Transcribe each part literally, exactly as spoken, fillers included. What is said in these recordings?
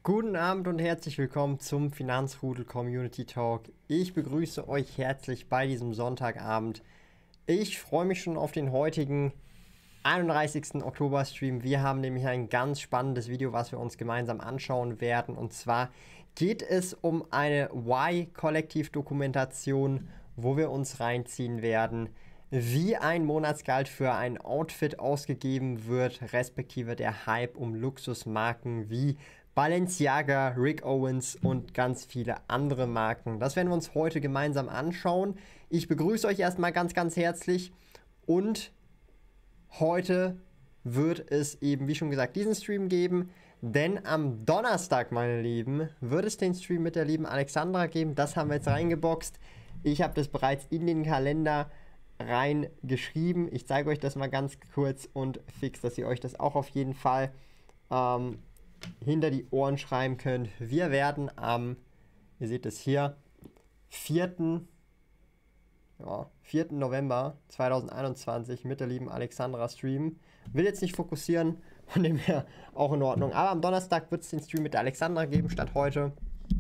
Guten Abend und herzlich willkommen zum Finanzrudel Community Talk. Ich begrüße euch herzlich bei diesem Sonntagabend. Ich freue mich schon auf den heutigen einunddreißigsten Oktober Stream. Wir haben nämlich ein ganz spannendes Video, was wir uns gemeinsam anschauen werden. Und zwar geht es um eine Y-Kollektiv-Dokumentation, wo wir uns reinziehen werden, wie ein Monatsgehalt für ein Outfit ausgegeben wird, respektive der Hype um Luxusmarken wie Balenciaga, Rick Owens und ganz viele andere Marken. Das werden wir uns heute gemeinsam anschauen. Ich begrüße euch erstmal ganz, ganz herzlich und heute wird es eben, wie schon gesagt, diesen Stream geben, denn am Donnerstag, meine Lieben, wird es den Stream mit der lieben Alexandra geben. Das haben wir jetzt reingeboxt. Ich habe das bereits in den Kalender reingeschrieben. Ich zeige euch das mal ganz kurz und fix, dass ihr euch das auch auf jeden Fall ähm, hinter die Ohren schreiben könnt. Wir werden am, ihr seht es hier, vierten Ja, vierten November zweitausendeinundzwanzig mit der lieben Alexandra streamen. Will jetzt nicht fokussieren, von dem her auch in Ordnung. Aber am Donnerstag wird es den Stream mit der Alexandra geben, statt heute.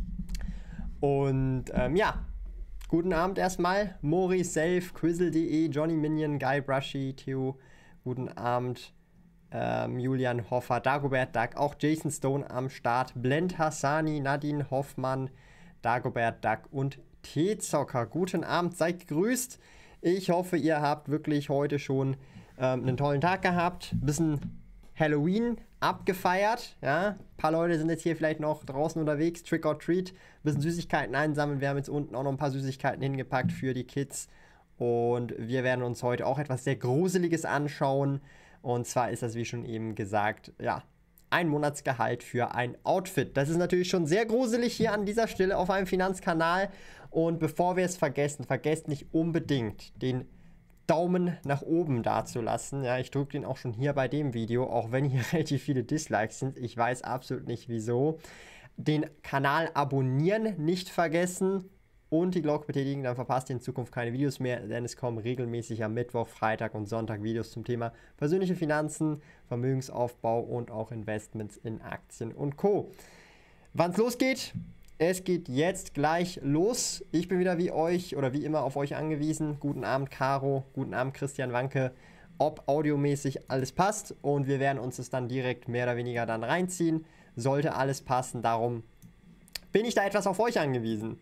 Und ähm, ja, guten Abend erstmal. Mori, Self, Quizzle punkt de, Johnny Minion, Guy Brushy, Theo, guten Abend. Ähm, Julian Hoffer, Dagobert Duck, auch Jason Stone am Start, Blend Hassani, Nadine Hoffmann, Dagobert Duck und T-Zocker. Guten Abend, seid gegrüßt. Ich hoffe, ihr habt wirklich heute schon ähm, einen tollen Tag gehabt. Ein bisschen Halloween abgefeiert. Ja? Ein paar Leute sind jetzt hier vielleicht noch draußen unterwegs, Trick or Treat, ein bisschen Süßigkeiten einsammeln. Wir haben jetzt unten auch noch ein paar Süßigkeiten hingepackt für die Kids. Und wir werden uns heute auch etwas sehr Gruseliges anschauen. Und zwar ist das, wie schon eben gesagt, ja, ein Monatsgehalt für ein Outfit. Das ist natürlich schon sehr gruselig hier an dieser Stelle auf einem Finanzkanal. Und bevor wir es vergessen, vergesst nicht unbedingt den Daumen nach oben dazulassen. Ja, ich drücke den auch schon hier bei dem Video, auch wenn hier relativ viele Dislikes sind. Ich weiß absolut nicht wieso. Den Kanal abonnieren nicht vergessen. Und die Glocke betätigen, dann verpasst ihr in Zukunft keine Videos mehr, denn es kommen regelmäßig am Mittwoch, Freitag und Sonntag Videos zum Thema persönliche Finanzen, Vermögensaufbau und auch Investments in Aktien und Co. Wann es losgeht? Es geht jetzt gleich los. Ich bin wieder wie euch oder wie immer auf euch angewiesen. Guten Abend, Caro. Guten Abend, Christian Wanke. Ob audiomäßig alles passt und wir werden uns das dann direkt mehr oder weniger dann reinziehen. Sollte alles passen, darum bin ich da etwas auf euch angewiesen.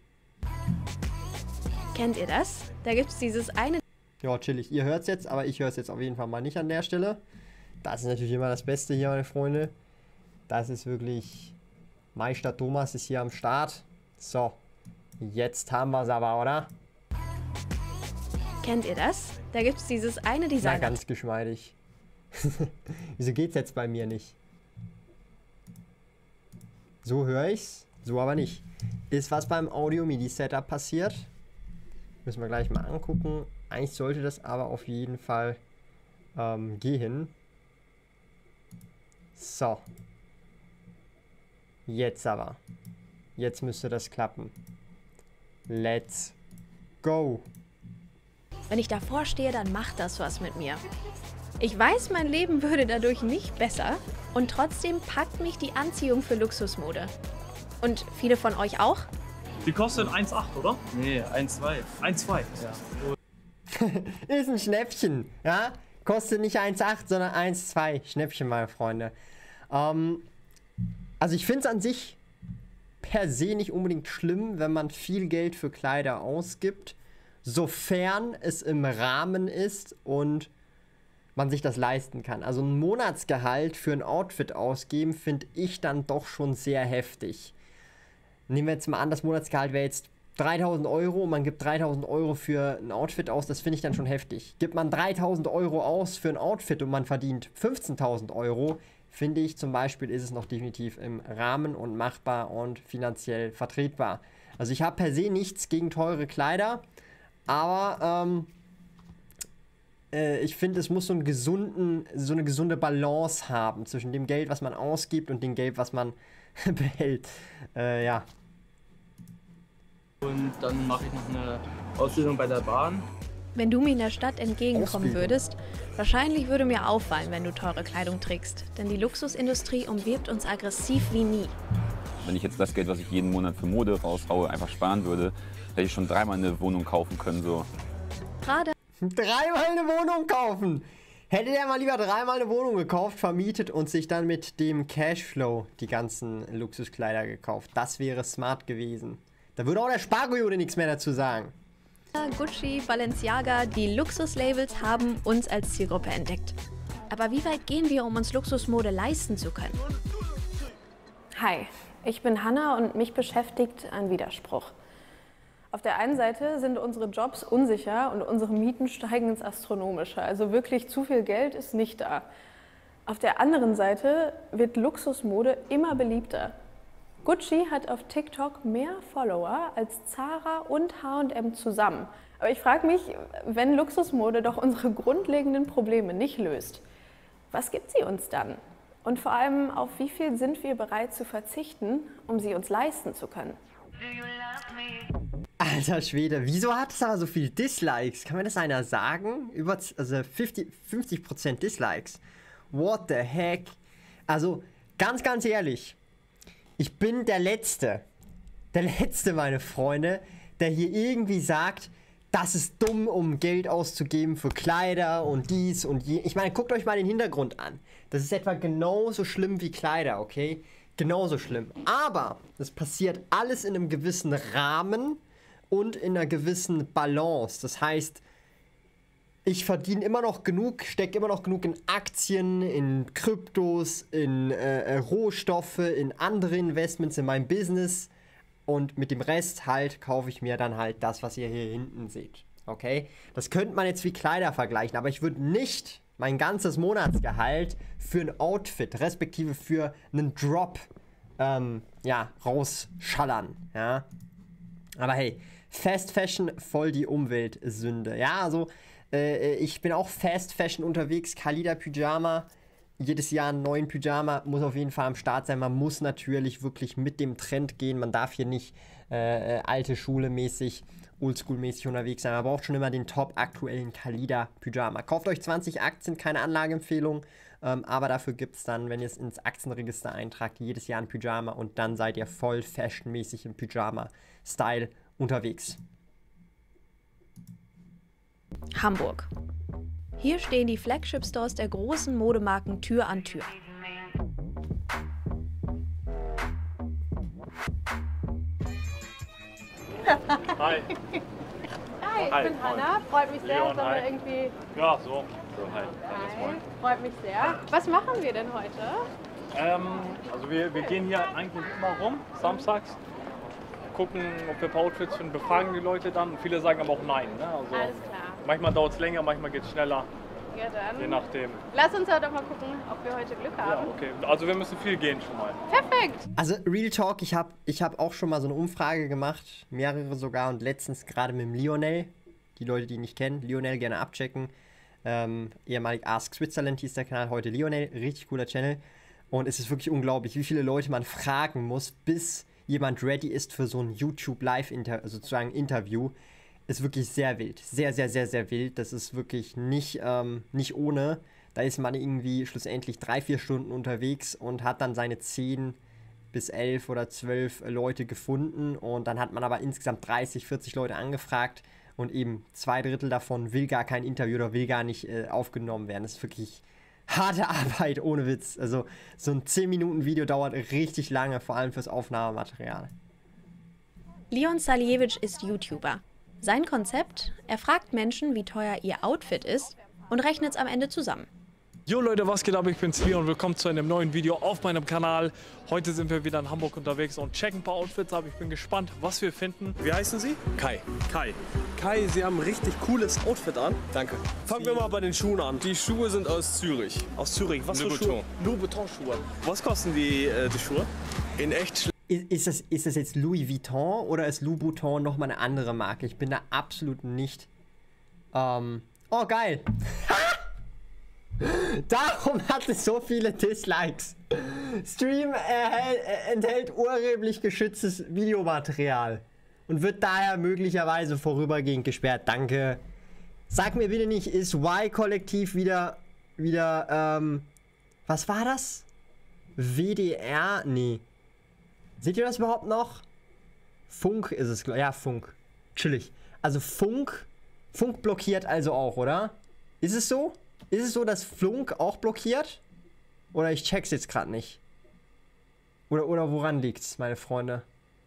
Kennt ihr das? Da gibt es dieses eine... Ja, chillig. Ihr hört es jetzt, aber ich höre es jetzt auf jeden Fall mal nicht an der Stelle. Das ist natürlich immer das Beste hier, meine Freunde. Das ist wirklich... Meister Thomas ist hier am Start. So, jetzt haben wir es aber, oder? Kennt ihr das? Da gibt es dieses eine Design... Na, ganz geschmeidig. Wieso geht's jetzt bei mir nicht? So höre ich's, so aber nicht. Ist was beim Audio-MIDI-Setup passiert? Müssen wir gleich mal angucken. Eigentlich sollte das aber auf jeden Fall ähm, gehen. So. Jetzt aber. Jetzt müsste das klappen. Let's go. Wenn ich davor stehe, dann macht das was mit mir. Ich weiß, mein Leben würde dadurch nicht besser und trotzdem packt mich die Anziehung für Luxusmode. Und viele von euch auch? Die kostet eins Komma acht, oder? Nee, eins Komma zwei. eins Komma zwei. Ja. Ist ein Schnäppchen, ja? Kostet nicht eins Komma acht, sondern eins Komma zwei. Schnäppchen, meine Freunde. Ähm, also ich finde es an sich per se nicht unbedingt schlimm, wenn man viel Geld für Kleider ausgibt, sofern es im Rahmen ist und man sich das leisten kann. Also ein Monatsgehalt für ein Outfit ausgeben, finde ich dann doch schon sehr heftig. Nehmen wir jetzt mal an, das Monatsgehalt wäre jetzt dreitausend Euro und man gibt dreitausend Euro für ein Outfit aus, das finde ich dann schon heftig. Gibt man dreitausend Euro aus für ein Outfit und man verdient fünfzehntausend Euro, finde ich zum Beispiel, ist es noch definitiv im Rahmen und machbar und finanziell vertretbar. Also ich habe per se nichts gegen teure Kleider, aber ähm, äh, ich finde, es muss so einen gesunden, so eine gesunde Balance haben zwischen dem Geld, was man ausgibt und dem Geld, was man behält. Äh, ja. Und dann mache ich noch eine Ausbildung bei der Bahn. Wenn du mir in der Stadt entgegenkommen Ausbildung. würdest, wahrscheinlich würde mir auffallen, wenn du teure Kleidung trägst. Denn die Luxusindustrie umwirbt uns aggressiv wie nie. Wenn ich jetzt das Geld, was ich jeden Monat für Mode raushaue, einfach sparen würde, hätte ich schon dreimal eine Wohnung kaufen können. So. Gerade Dreimal eine Wohnung kaufen! Hätte der mal lieber dreimal eine Wohnung gekauft, vermietet und sich dann mit dem Cashflow die ganzen Luxuskleider gekauft. Das wäre smart gewesen. Da würde auch der Spargojode nichts mehr dazu sagen. Gucci, Balenciaga, die Luxuslabels haben uns als Zielgruppe entdeckt. Aber wie weit gehen wir, um uns Luxusmode leisten zu können? Hi, ich bin Hanna und mich beschäftigt ein Widerspruch. Auf der einen Seite sind unsere Jobs unsicher und unsere Mieten steigen ins Astronomische. Also wirklich zu viel Geld ist nicht da. Auf der anderen Seite wird Luxusmode immer beliebter. Gucci hat auf TikTok mehr Follower als Zara und H und M zusammen. Aber ich frage mich, wenn Luxusmode doch unsere grundlegenden Probleme nicht löst, was gibt sie uns dann? Und vor allem, auf wie viel sind wir bereit zu verzichten, um sie uns leisten zu können? Alter Schwede, wieso hat es aber so viel Dislikes? Kann mir das einer sagen? Über, also fünfzig Prozent Dislikes. What the heck? Also, ganz, ganz ehrlich, ich bin der Letzte, der Letzte, meine Freunde, der hier irgendwie sagt, das ist dumm, um Geld auszugeben für Kleider und dies und je. Ich meine, guckt euch mal den Hintergrund an. Das ist etwa genauso schlimm wie Kleider, okay? Genauso schlimm. Aber das passiert alles in einem gewissen Rahmen und in einer gewissen Balance. Das heißt, ich verdiene immer noch genug, stecke immer noch genug in Aktien, in Kryptos, in äh, Rohstoffe, in andere Investments in meinem Business. Und mit dem Rest halt kaufe ich mir dann halt das, was ihr hier hinten seht. Okay? Das könnte man jetzt wie Kleider vergleichen, aber ich würde nicht mein ganzes Monatsgehalt für ein Outfit, respektive für einen Drop, ähm, ja, rausschallern. Ja? Aber hey, Fast Fashion voll die Umweltsünde. Ja, also äh, ich bin auch Fast Fashion unterwegs, Khalida Pyjama. Jedes Jahr einen neuen Pyjama muss auf jeden Fall am Start sein. Man muss natürlich wirklich mit dem Trend gehen. Man darf hier nicht äh, alte Schule mäßig, Oldschool-mäßig unterwegs sein. Man braucht schon immer den top aktuellen Khalida Pyjama. Kauft euch zwanzig Aktien, keine Anlageempfehlung. Ähm, aber dafür gibt es dann, wenn ihr es ins Aktienregister eintragt, jedes Jahr ein Pyjama. Und dann seid ihr voll fashionmäßig im Pyjama-Style unterwegs. Hamburg. Hier stehen die Flagship-Stores der großen Modemarken Tür an Tür. Hi. Hi, ich Hi, bin moin. Hanna. Freut mich sehr, Leon, dass wir hi. irgendwie... Ja, so. So, hi. Hi, freut mich sehr. Was machen wir denn heute? Ähm, also wir, wir gehen hier eigentlich immer rum, samstags. Gucken, ob wir ein paar Outfits finden, befragen die Leute dann. Viele sagen aber auch nein. Ne? Also Alles klar. manchmal dauert es länger, manchmal geht es schneller. Ja, dann. Je nachdem. Lass uns heute mal gucken, ob wir heute Glück Ja, haben. okay. Also wir müssen viel gehen schon mal. Perfekt. Also Real Talk, ich habe ich hab auch schon mal so eine Umfrage gemacht, mehrere sogar, und letztens gerade mit dem Lionel, die Leute, die ihn nicht kennen, Lionel gerne abchecken. Ähm, ehemalig Ask Switzerland hieß der Kanal, heute Lionel, richtig cooler Channel. Und es ist wirklich unglaublich, wie viele Leute man fragen muss, bis jemand ready ist für so ein YouTube-Live-Interview, sozusagen Interview. Ist wirklich sehr wild. Sehr, sehr, sehr, sehr wild. Das ist wirklich nicht, ähm, nicht ohne. Da ist man irgendwie schlussendlich drei, vier Stunden unterwegs und hat dann seine zehn bis elf oder zwölf Leute gefunden. Und dann hat man aber insgesamt dreißig, vierzig Leute angefragt. Und eben zwei Drittel davon will gar kein Interview oder will gar nicht äh, aufgenommen werden. Das ist wirklich harte Arbeit, ohne Witz. Also so ein zehn Minuten Video dauert richtig lange, vor allem fürs Aufnahmematerial. Leon Salijevic ist YouTuber. Sein Konzept? Er fragt Menschen, wie teuer ihr Outfit ist und rechnet es am Ende zusammen. Jo Leute, was geht ab? Ich bin's Leon und willkommen zu einem neuen Video auf meinem Kanal. Heute sind wir wieder in Hamburg unterwegs und checken ein paar Outfits ab. Ich bin gespannt, was wir finden. Wie heißen Sie? Kai. Kai. Kai, Sie haben ein richtig cooles Outfit an. Danke. Fangen wir mal bei den Schuhen an. Die Schuhe sind aus Zürich. Aus Zürich. Was für Louboutin. Schuhe? Louboutin-Schuhe. Was kosten die, äh, die Schuhe? In echt schlecht. Ist, ist, das, ist das jetzt Louis Vuitton oder ist Louboutin nochmal eine andere Marke? Ich bin da absolut nicht... Ähm, oh, geil. Darum hat es so viele Dislikes. Stream erhält, äh, enthält urheberlich geschütztes Videomaterial und wird daher möglicherweise vorübergehend gesperrt. Danke. Sag mir bitte nicht, ist Y-Kollektiv wieder, wieder, ähm, was war das? W D R? Nee. Seht ihr das überhaupt noch? Funk ist es, ja, Funk. Chillig. Also Funk, Funk blockiert also auch, oder? Ist es so? Ist es so, dass Funk auch blockiert? Oder ich check's jetzt gerade nicht. Oder, oder woran liegt's, meine Freunde?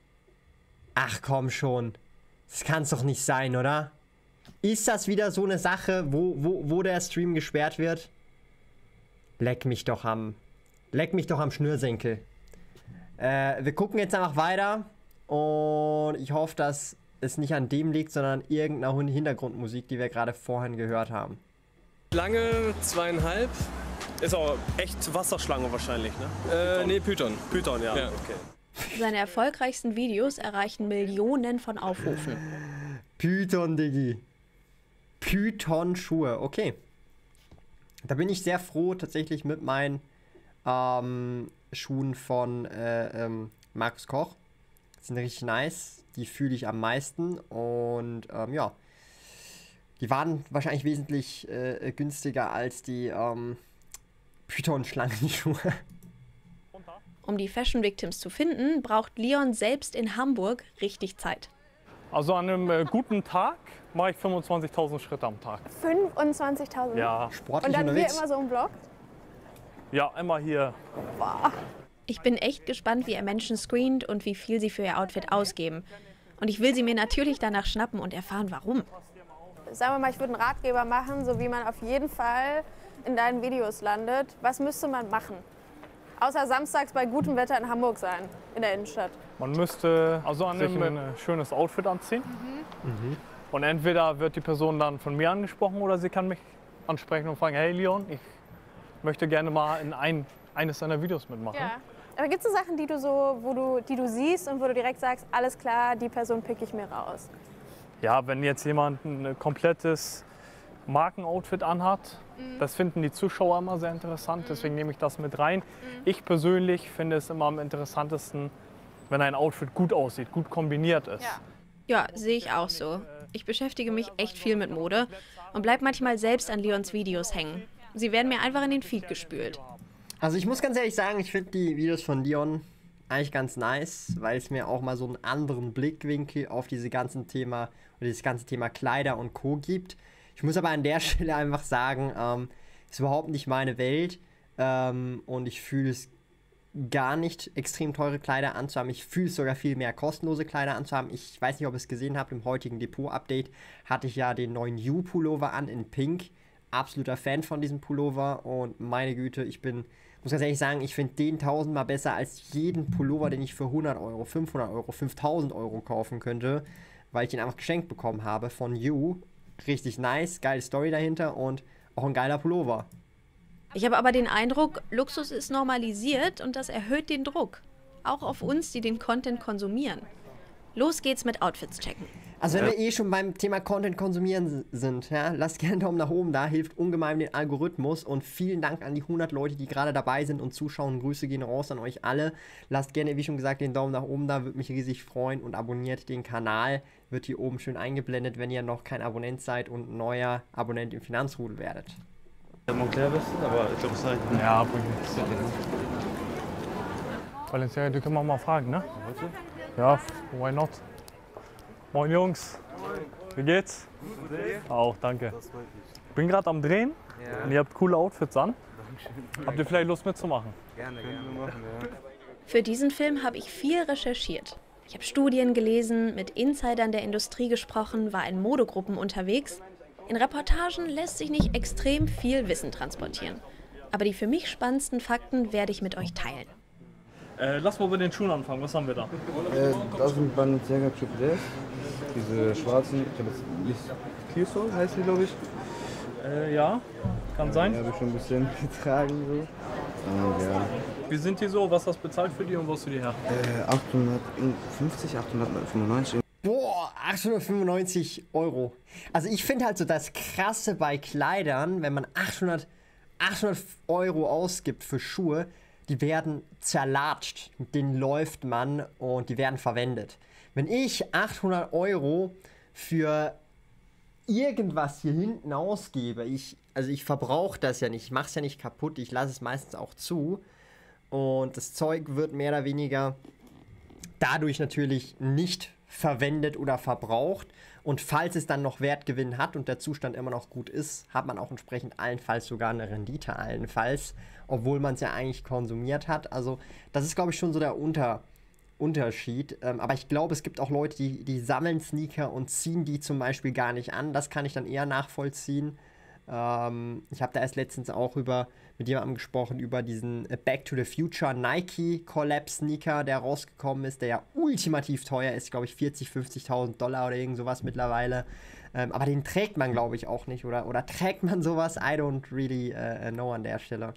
Ach komm schon. Das kann's doch nicht sein, oder? Ist das wieder so eine Sache, wo, wo, wo der Stream gesperrt wird? Leck mich doch am... Leck mich doch am Schnürsenkel. Äh, wir gucken jetzt einfach weiter. Und ich hoffe, dass es nicht an dem liegt, sondern an irgendeiner Hintergrundmusik, die wir gerade vorhin gehört haben. Schlange, zweieinhalb. Ist auch echt Wasserschlange wahrscheinlich, ne? Äh, nee, Python. Python, ja. ja. Okay. Seine erfolgreichsten Videos erreichen Millionen von Aufrufen. Python, Diggi. Python-Schuhe, okay. Da bin ich sehr froh, tatsächlich mit meinen ähm, Schuhen von äh, ähm, Markus Koch. Die sind richtig nice. Die fühle ich am meisten. Und ähm, ja, die waren wahrscheinlich wesentlich äh, günstiger als die ähm, Python-Schlangenschuhe. Um die Fashion Victims zu finden, braucht Leon selbst in Hamburg richtig Zeit. Also an einem äh, guten Tag mache ich fünfundzwanzigtausend Schritte am Tag. fünfundzwanzigtausend? Ja. Sportlich Und dann unterwegs. hier immer so im Vlog? Ja, immer hier. Boah. Ich bin echt gespannt, wie er Menschen screent und wie viel sie für ihr Outfit ausgeben. Und ich will sie mir natürlich danach schnappen und erfahren, warum. Sagen wir mal, ich würde einen Ratgeber machen, so wie man auf jeden Fall in deinen Videos landet. Was müsste man machen? Außer samstags bei gutem Wetter in Hamburg sein, in der Innenstadt. Man müsste also an sich ein äh, schönes Outfit anziehen. Mhm. Mhm. Und entweder wird die Person dann von mir angesprochen oder sie kann mich ansprechen und fragen, hey Leon, ich möchte gerne mal in ein, eines deiner Videos mitmachen. Ja. Aber gibt es so Sachen, die du, so, wo du, die du siehst und wo du direkt sagst, alles klar, die Person pick ich mir raus? Ja, wenn jetzt jemand ein komplettes Markenoutfit anhat, mhm. das finden die Zuschauer immer sehr interessant, mhm. deswegen nehme ich das mit rein. Mhm. Ich persönlich finde es immer am interessantesten, wenn ein Outfit gut aussieht, gut kombiniert ist. Ja, ja, sehe ich auch so. Ich beschäftige mich echt viel mit Mode und bleib manchmal selbst an Leons Videos hängen. Sie werden mir einfach in den Feed gespült. Also ich muss ganz ehrlich sagen, ich finde die Videos von Leon eigentlich ganz nice, weil es mir auch mal so einen anderen Blickwinkel auf diese ganzen Thema oder dieses ganze Thema Kleider und Co. gibt. Ich muss aber an der Stelle einfach sagen, ähm, ist überhaupt nicht meine Welt ähm, und ich fühle es gar nicht, extrem teure Kleider anzuhaben. Ich fühle es sogar viel mehr, kostenlose Kleider anzuhaben. Ich weiß nicht, ob ihr es gesehen habt, im heutigen Depot-Update hatte ich ja den neuen You-Pullover an in Pink. Absoluter Fan von diesem Pullover und meine Güte, ich bin, muss ganz ehrlich sagen, ich finde den tausendmal besser als jeden Pullover, den ich für hundert Euro, fünfhundert Euro, fünftausend Euro kaufen könnte, weil ich den einfach geschenkt bekommen habe von You. Richtig nice, geile Story dahinter und auch ein geiler Pullover. Ich habe aber den Eindruck, Luxus ist normalisiert und das erhöht den Druck. Auch auf uns, die den Content konsumieren. Los geht's mit Outfits checken. Also wenn wir eh schon beim Thema Content konsumieren sind, ja, lasst gerne einen Daumen nach oben da, hilft ungemein den Algorithmus und vielen Dank an die hundert Leute, die gerade dabei sind und zuschauen. Grüße gehen raus an euch alle. Lasst gerne, wie schon gesagt, den Daumen nach oben da, würde mich riesig freuen und abonniert den Kanal. Wird hier oben schön eingeblendet, wenn ihr noch kein Abonnent seid und neuer Abonnent im Finanzrudel werdet. Der Moncler bist, aber ich glaube, es reicht. Ja, bringt nichts. Valencia, du können wir mal fragen, ne? Ja, why not? Moin Jungs, wie geht's? Auch, danke. Ich bin gerade am Drehen ja. und ihr habt coole Outfits an. Dankeschön. Habt ihr vielleicht Lust mitzumachen? Gerne, gerne. Machen, ja. Für diesen Film habe ich viel recherchiert. Ich habe Studien gelesen, mit Insidern der Industrie gesprochen, war in Modegruppen unterwegs. In Reportagen lässt sich nicht extrem viel Wissen transportieren. Aber die für mich spannendsten Fakten werde ich mit euch teilen. Äh, lass mal bei den Schuhen anfangen. Was haben wir da? Äh, das sind Balenciaga Triple S. Diese schwarzen, ich habe jetzt nicht Clearsole heißt die, glaube ich. Äh, ja, kann sein. Die habe ich schon ein bisschen getragen. So. Und, ja. Wie sind die so? Was hast du bezahlt für die und wo hast du die her? Äh, achthundertfünfzig, achthundertfünfundneunzig. Boah, achthundertfünfundneunzig Euro. Also ich finde halt so das Krasse bei Kleidern, wenn man achthundert, achthundert Euro ausgibt für Schuhe, die werden zerlatscht, mit denen läuft man und die werden verwendet. Wenn ich achthundert Euro für irgendwas hier hinten ausgebe, ich, also ich verbrauche das ja nicht, ich mache es ja nicht kaputt, ich lasse es meistens auch zu und das Zeug wird mehr oder weniger dadurch natürlich nicht verwendet oder verbraucht. Und falls es dann noch Wertgewinn hat und der Zustand immer noch gut ist, hat man auch entsprechend allenfalls sogar eine Rendite allenfalls, obwohl man es ja eigentlich konsumiert hat. Also das ist, glaube ich, schon so der Unter Unterschied. Ähm, aber ich glaube, es gibt auch Leute, die, die sammeln Sneaker und ziehen die zum Beispiel gar nicht an. Das kann ich dann eher nachvollziehen. Ähm, ich habe da erst letztens auch über, mit jemandem gesprochen über diesen Back to the Future Nike Collab Sneaker, der rausgekommen ist, der ja ultimativ teuer ist, glaube ich vierzig, fünfzigtausend Dollar oder irgend sowas mittlerweile. Ähm, aber den trägt man, glaube ich, auch nicht. Oder, oder trägt man sowas? I don't really uh, know an der Stelle.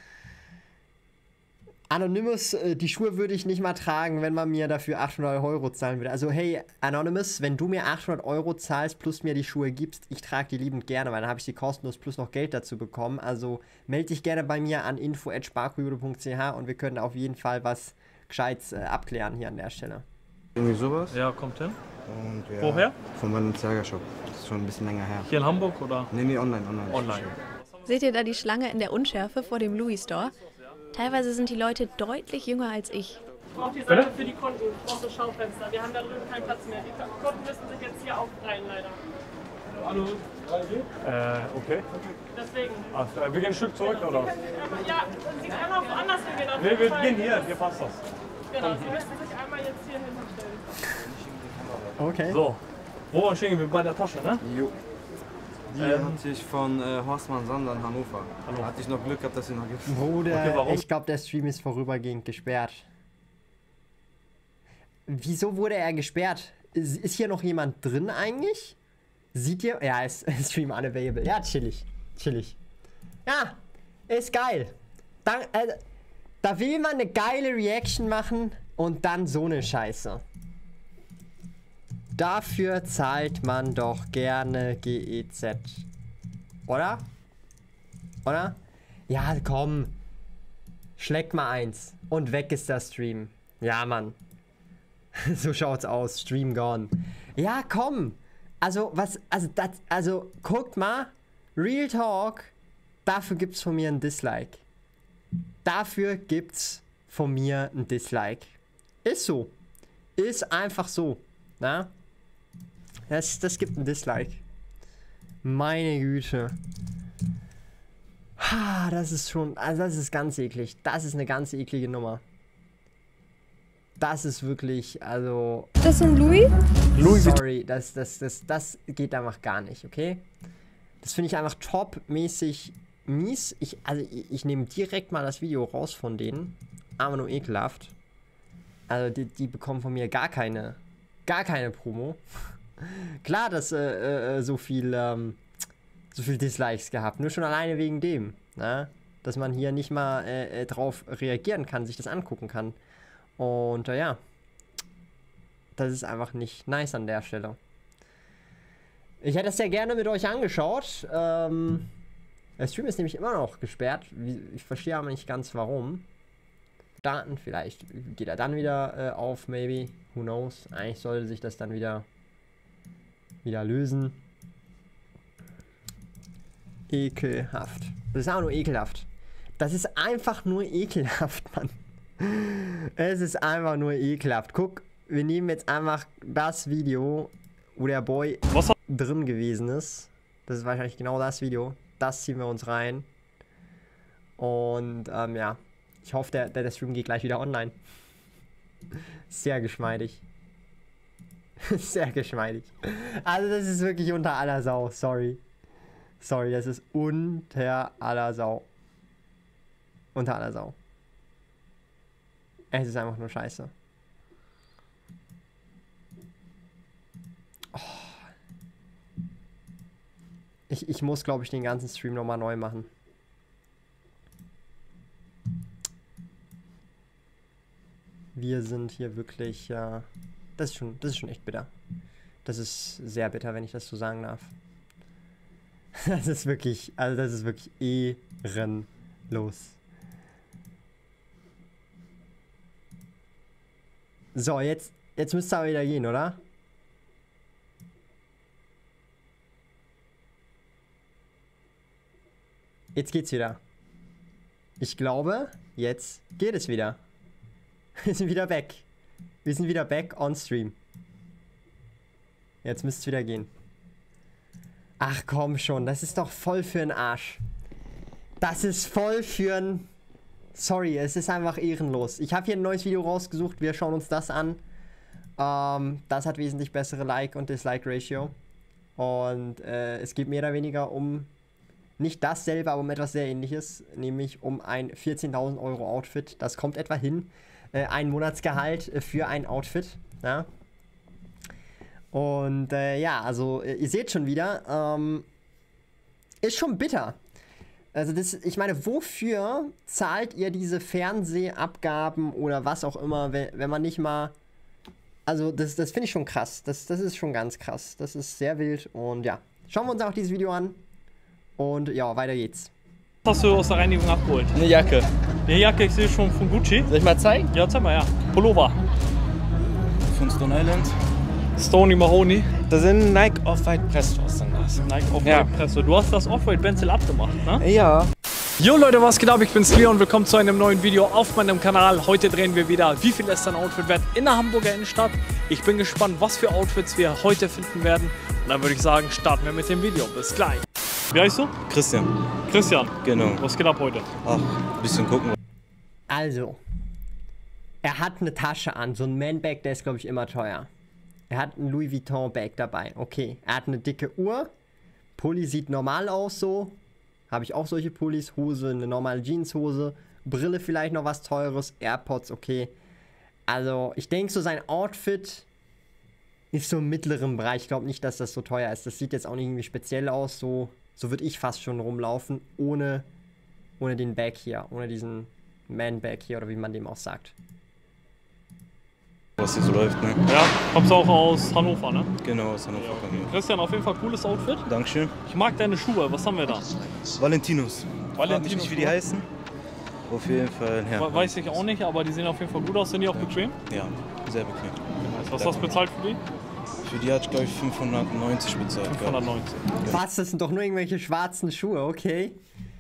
Anonymous, äh, die Schuhe würde ich nicht mal tragen, wenn man mir dafür achthundert Euro zahlen würde. Also hey, Anonymous, wenn du mir achthundert Euro zahlst plus mir die Schuhe gibst, ich trage die liebend gerne, weil dann habe ich sie kostenlos plus noch Geld dazu bekommen. Also melde dich gerne bei mir an info at sparkojude punkt c h und wir können auf jeden Fall was Gescheites äh, abklären hier an der Stelle. Irgendwie sowas. Ja, kommt hin. Und, ja, Woher? Vom Balenciaga Shop. Das ist schon ein bisschen länger her. Hier in Hamburg oder? Nee, nee, online, online. Online. Seht ihr da die Schlange in der Unschärfe vor dem Louis Store? Teilweise sind die Leute deutlich jünger als ich. Ich brauche die Seite für die Kunden, ich brauche das Schaufenster. Wir haben da drüben keinen Platz mehr. Die Kunden müssen sich jetzt hier aufreihen, leider. Hallo. Äh, okay. Deswegen. Ach, wir gehen ein Stück zurück, oder? Ja, Sie können einmal woanders hingehen. auf Nee, jeden wir Fall. gehen hier, hier passt das. Genau, Sie müssen sich einmal jetzt hier hinstellen. Okay. So, wo waren stehen wir? Bei der Tasche, ne? Jo. Die Ähm. hatte ich von äh, Horstmann Sander in Hannover. Hallo. Hatte ich noch Glück gehabt, dass sie noch gibt. Bruder, Okay, warum? ich glaube, der Stream ist vorübergehend gesperrt. Wieso wurde er gesperrt? Ist, ist hier noch jemand drin eigentlich? Sieht ihr? Ja, ist Stream unavailable. Ja, chillig. Chillig. Ja, ist geil. Da, äh, da will man eine geile Reaction machen und dann so eine Scheiße. Dafür zahlt man doch gerne G E Z. Oder? Oder? Ja, komm. Schleck mal eins. Und weg ist der Stream. Ja, Mann. So schaut's aus. Stream gone. Ja, komm. Also, was, also, das, also, guckt mal. Real Talk. Dafür gibt's von mir ein Dislike. Dafür gibt's von mir ein Dislike. Ist so. Ist einfach so. Na? Das, das gibt ein Dislike. Meine Güte. Ha, das ist schon, also das ist ganz eklig. Das ist eine ganz eklige Nummer. Das ist wirklich, also... Ist das ein Louis? Louis Sorry, das, das, das, das geht einfach gar nicht, okay? Das finde ich einfach top-mäßig mies. Ich, also ich, ich nehme direkt mal das Video raus von denen. Aber nur ekelhaft. Also die, die bekommen von mir gar keine, gar keine Promo. Klar, dass äh, äh, so viel, ähm, so viel Dislikes gehabt. Nur schon alleine wegen dem, na? Dass man hier nicht mal äh, drauf reagieren kann, sich das angucken kann. Und äh, ja, das ist einfach nicht nice an der Stelle. Ich hätte es sehr gerne mit euch angeschaut. Ähm, der Stream ist nämlich immer noch gesperrt. Ich verstehe aber nicht ganz warum. Daten, vielleicht geht er dann wieder äh, auf, maybe. Who knows? Eigentlich sollte sich das dann wieder, wieder lösen. Ekelhaft. Das ist auch nur ekelhaft. Das ist einfach nur ekelhaft, Mann. Es ist einfach nur ekelhaft. Guck, wir nehmen jetzt einfach das Video, wo der Boy Was? drin gewesen ist. Das ist wahrscheinlich genau das Video. Das ziehen wir uns rein. Und ähm, ja, ich hoffe, der, der, der Stream geht gleich wieder online. Sehr geschmeidig. Sehr geschmeidig. Also das ist wirklich unter aller Sau. Sorry. Sorry, das ist unter aller Sau. Unter aller Sau. Es ist einfach nur scheiße. Oh. Ich, ich muss, glaube ich, den ganzen Stream nochmal neu machen. Wir sind hier wirklich, ja, äh, das ist schon, das ist schon echt bitter. Das ist sehr bitter, wenn ich das so sagen darf. Das ist wirklich, also das ist wirklich ehrenlos. So, jetzt, jetzt müsste aber wieder gehen, oder? Jetzt geht's wieder. Ich glaube, jetzt geht es wieder. Wir sind wieder weg. Wir sind wieder back on stream. Jetzt müsste es wieder gehen. Ach komm schon, das ist doch voll für den Arsch. Das ist voll für ein... Sorry, es ist einfach ehrenlos. Ich habe hier ein neues Video rausgesucht, wir schauen uns das an. Ähm, das hat wesentlich bessere Like- und Dislike-Ratio. Und äh, es geht mehr oder weniger um... Nicht dasselbe, aber um etwas sehr ähnliches. Nämlich um ein vierzehntausend Euro Outfit. Das kommt etwa hin. Äh, ein Monatsgehalt für ein Outfit. Ja. Und äh, ja, also ihr seht schon wieder, ähm, ist schon bitter. Also das, ich meine, wofür zahlt ihr diese Fernsehabgaben oder was auch immer, wenn, wenn man nicht mal... Also das, das finde ich schon krass. Das, das ist schon ganz krass. Das ist sehr wild. Und ja, schauen wir uns auch dieses Video an. Und ja, weiter geht's. Was hast du aus der Reinigung abgeholt? Eine Jacke. Eine Jacke, ich sehe schon von Gucci. Soll ich mal zeigen? Ja, zeig mal, ja. Pullover. Von Stone Island. Stony Mahoney. Das sind Nike Off-White Presto. Nike Off-White Ja. Presto. Du hast das Off-White Benzel abgemacht, ne? Ja. Jo Leute, was geht ab? Ich bin's Leon und willkommen zu einem neuen Video auf meinem Kanal. Heute drehen wir wieder, wie viel ist ein Outfit wert in der Hamburger Innenstadt. Ich bin gespannt, was für Outfits wir heute finden werden. Und dann würde ich sagen, starten wir mit dem Video. Bis gleich. Wie heißt du? Christian. Christian. Genau. Was geht ab heute? Ach, ein bisschen gucken. Also, er hat eine Tasche an, so ein Man-Bag, der ist, glaube ich, immer teuer. Er hat ein Louis Vuitton-Bag dabei, okay. Er hat eine dicke Uhr, Pulli sieht normal aus so, habe ich auch solche Pullis, Hose, eine normale Jeanshose, Brille vielleicht noch was Teures, AirPods, okay. Also, ich denke so, sein Outfit ist so im mittleren Bereich. Ich glaube nicht, dass das so teuer ist. Das sieht jetzt auch nicht irgendwie speziell aus, so, so würde ich fast schon rumlaufen, ohne, ohne den Bag hier, ohne diesen Man-Bag hier oder wie man dem auch sagt. Was hier so läuft, ne? Ja, kommst du auch aus Hannover, ne? Genau, aus Hannover Ja. kommen wir. Christian, auf jeden Fall cooles Outfit. Dankeschön. Ich mag deine Schuhe. Was haben wir da? Valentinos. Frag mich nicht, wie die Schuhe. heißen. Auf jeden Fall, ja. We- Weiß ich auch nicht, aber die sehen auf jeden Fall gut aus. Sind die auch bequem? Ja, sehr bequem. Was hast du bezahlt für die? Für die hatte ich, glaube ich, fünfhundertneunzig bezahlt. gehabt. fünfhundertneunzig. Was? Das sind doch nur irgendwelche schwarzen Schuhe, okay.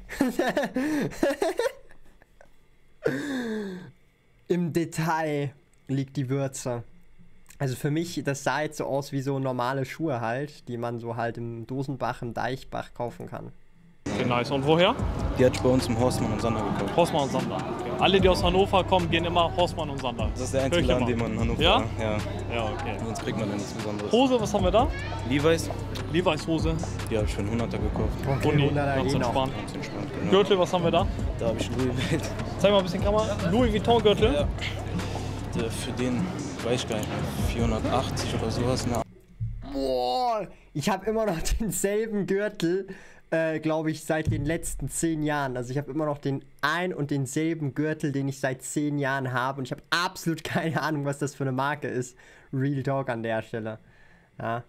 Im Detail liegt die Würze. Also für mich, das sah jetzt so aus wie so normale Schuhe halt, die man so halt im Dosenbach, im Deichbach kaufen kann. Okay, nice. Und woher? Die hatte ich bei uns im Horstmann und Sander gekauft. Horstmann und Sander. Okay. Alle, die aus Hannover kommen, gehen immer Horstmann und Sander. Das ist der Hör einzige ich Laden, immer. den man in Hannover... Ja? Ja. Ja, okay. Sonst kriegt man da nichts Besonderes. Hose, was haben wir da? Levi's, Levi's Hose. die habe ich für einen Hunderter gekauft. Okay, Uni, hunderter ganz gehen noch. entspannt. Ganz entspannt, genau. Gürtel, was haben wir da? Da habe ich einen Louis gewählt. Zeig mal ein bisschen Kamera. Louis Vuitton Gürtel. Ja. Der- Für den, weiß ich gar nicht mehr, vierhundertachtzig oder sowas. Ne? Boah, ich habe immer noch denselben Gürtel, äh, glaube ich, seit den letzten zehn Jahren. Also ich habe immer noch den ein und denselben Gürtel, den ich seit zehn Jahren habe. Und ich habe absolut keine Ahnung, was das für eine Marke ist. Real Talk an der Stelle. Ja.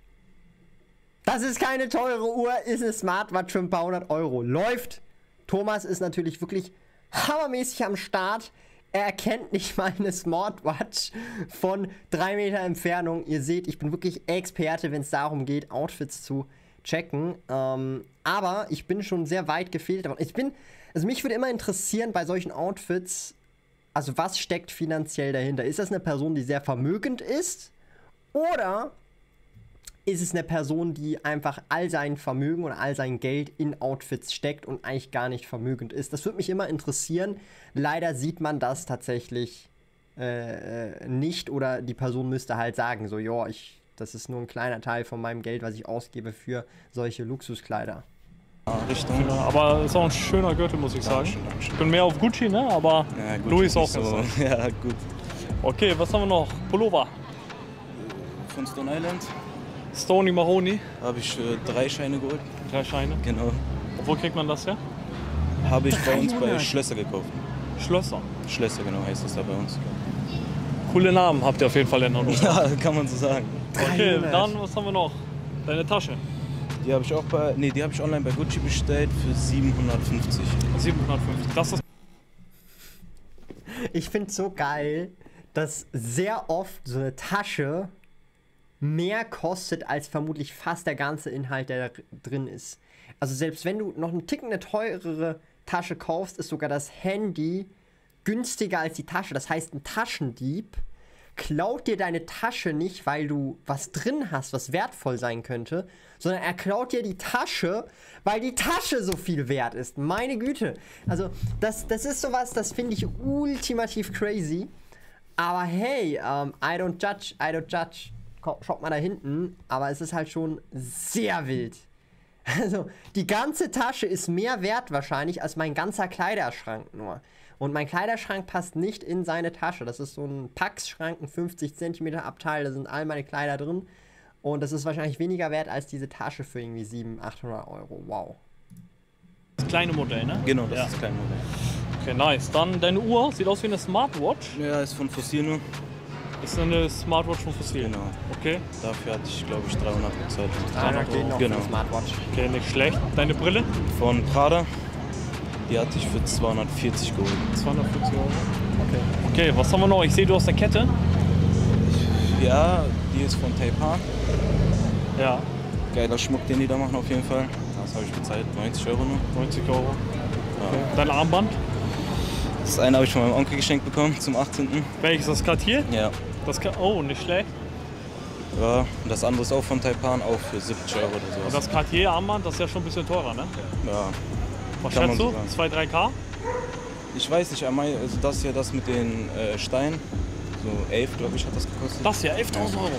Das ist keine teure Uhr, ist eine Smartwatch für ein paar hundert Euro. Läuft. Thomas ist natürlich wirklich hammermäßig am Start. Er erkennt nicht mal eine Smartwatch von drei Meter Entfernung. Ihr seht, ich bin wirklich Experte, wenn es darum geht, Outfits zu checken. Ähm, aber ich bin schon sehr weit gefehlt. Ich bin, also mich würde immer interessieren bei solchen Outfits, also was steckt finanziell dahinter? Ist das eine Person, die sehr vermögend ist? Oder ist es eine Person, die einfach all sein Vermögen oder all sein Geld in Outfits steckt und eigentlich gar nicht vermögend ist? Das würde mich immer interessieren. Leider sieht man das tatsächlich äh, nicht oder die Person müsste halt sagen, so, ja, ich, das ist nur ein kleiner Teil von meinem Geld, was ich ausgebe für solche Luxuskleider. Richtung. Ja, aber ist auch ein schöner Gürtel, muss ich sagen. Dankeschön, Dankeschön. Ich bin mehr auf Gucci, ne? Aber Ja, gut, Louis ist auch nicht so. ganz Ja, gut. Okay, was haben wir noch? Pullover. Von Stone Island Stony Mahoney. habe ich äh, drei Scheine geholt. Drei Scheine. Genau. Wo kriegt man das her? Habe ich bei uns bei dreihundert. Schlösser gekauft. Schlösser. Schlösser, genau, heißt das da bei uns. Coole Namen habt ihr auf jeden Fall in Hannover. Ja, kann man so sagen. Okay, dreihundert. dann was haben wir noch? Deine Tasche. Die habe ich auch bei, nee, die habe ich online bei Gucci bestellt für siebenhundertfünfzig. siebenhundertfünfzig. Das ist Ich finde es so geil, dass sehr oft so eine Tasche mehr kostet als vermutlich fast der ganze Inhalt, der da drin ist. Also selbst wenn du noch einen Ticken eine teurere Tasche kaufst, ist sogar das Handy günstiger als die Tasche. Das heißt, ein Taschendieb klaut dir deine Tasche nicht, weil du was drin hast, was wertvoll sein könnte, sondern er klaut dir die Tasche, weil die Tasche so viel wert ist. Meine Güte. Also, das, das ist sowas, das finde ich ultimativ crazy. Aber hey, um, I don't judge, I don't judge. Schaut mal da hinten, aber es ist halt schon sehr wild. Also, die ganze Tasche ist mehr wert wahrscheinlich als mein ganzer Kleiderschrank nur. Und mein Kleiderschrank passt nicht in seine Tasche. Das ist so ein Packschrank, ein fünfzig Zentimeter Abteil, da sind all meine Kleider drin. Und das ist wahrscheinlich weniger wert als diese Tasche für irgendwie siebenhundert, achthundert Euro. Wow. Das kleine Modell, ne? Genau, das ja. ist das kleine Modell. Okay, nice. Dann deine Uhr, sieht aus wie eine Smartwatch. Ja, ist von Fossil nur. Ist eine Smartwatch von Fossil? Genau. Okay. Dafür hatte ich, glaube ich, dreihundert bezahlt. dreihundert geht noch genau. für eine Smartwatch. Okay, nicht schlecht. Deine Brille? Von Prada. Die hatte ich für zweihundertvierzig geholt. zweihundertvierzig Euro. Okay. Okay, was haben wir noch? Ich sehe, du hast eine Kette. Ja, die ist von Taipan. Ja. Geiler Schmuck, den die da machen auf jeden Fall. Das habe ich bezahlt, neunzig Euro nur. neunzig Euro. Okay. Ja. Dein Armband? Das eine habe ich von meinem Onkel geschenkt bekommen zum achtzehnten Welches? Das Cartier? Ja. Das Ka oh, nicht schlecht. Ja, und das andere ist auch von Taipan, auch für siebzig Euro oder so. Und das Cartier-Armband, das ist ja schon ein bisschen teurer, ne? Ja. Was Kann schätzt man du? so sagen. zwei, drei K? Ich weiß nicht, einmal, also das hier, das mit den äh, Steinen, so elf, glaube ich, hat das gekostet. Das hier, elftausend Euro.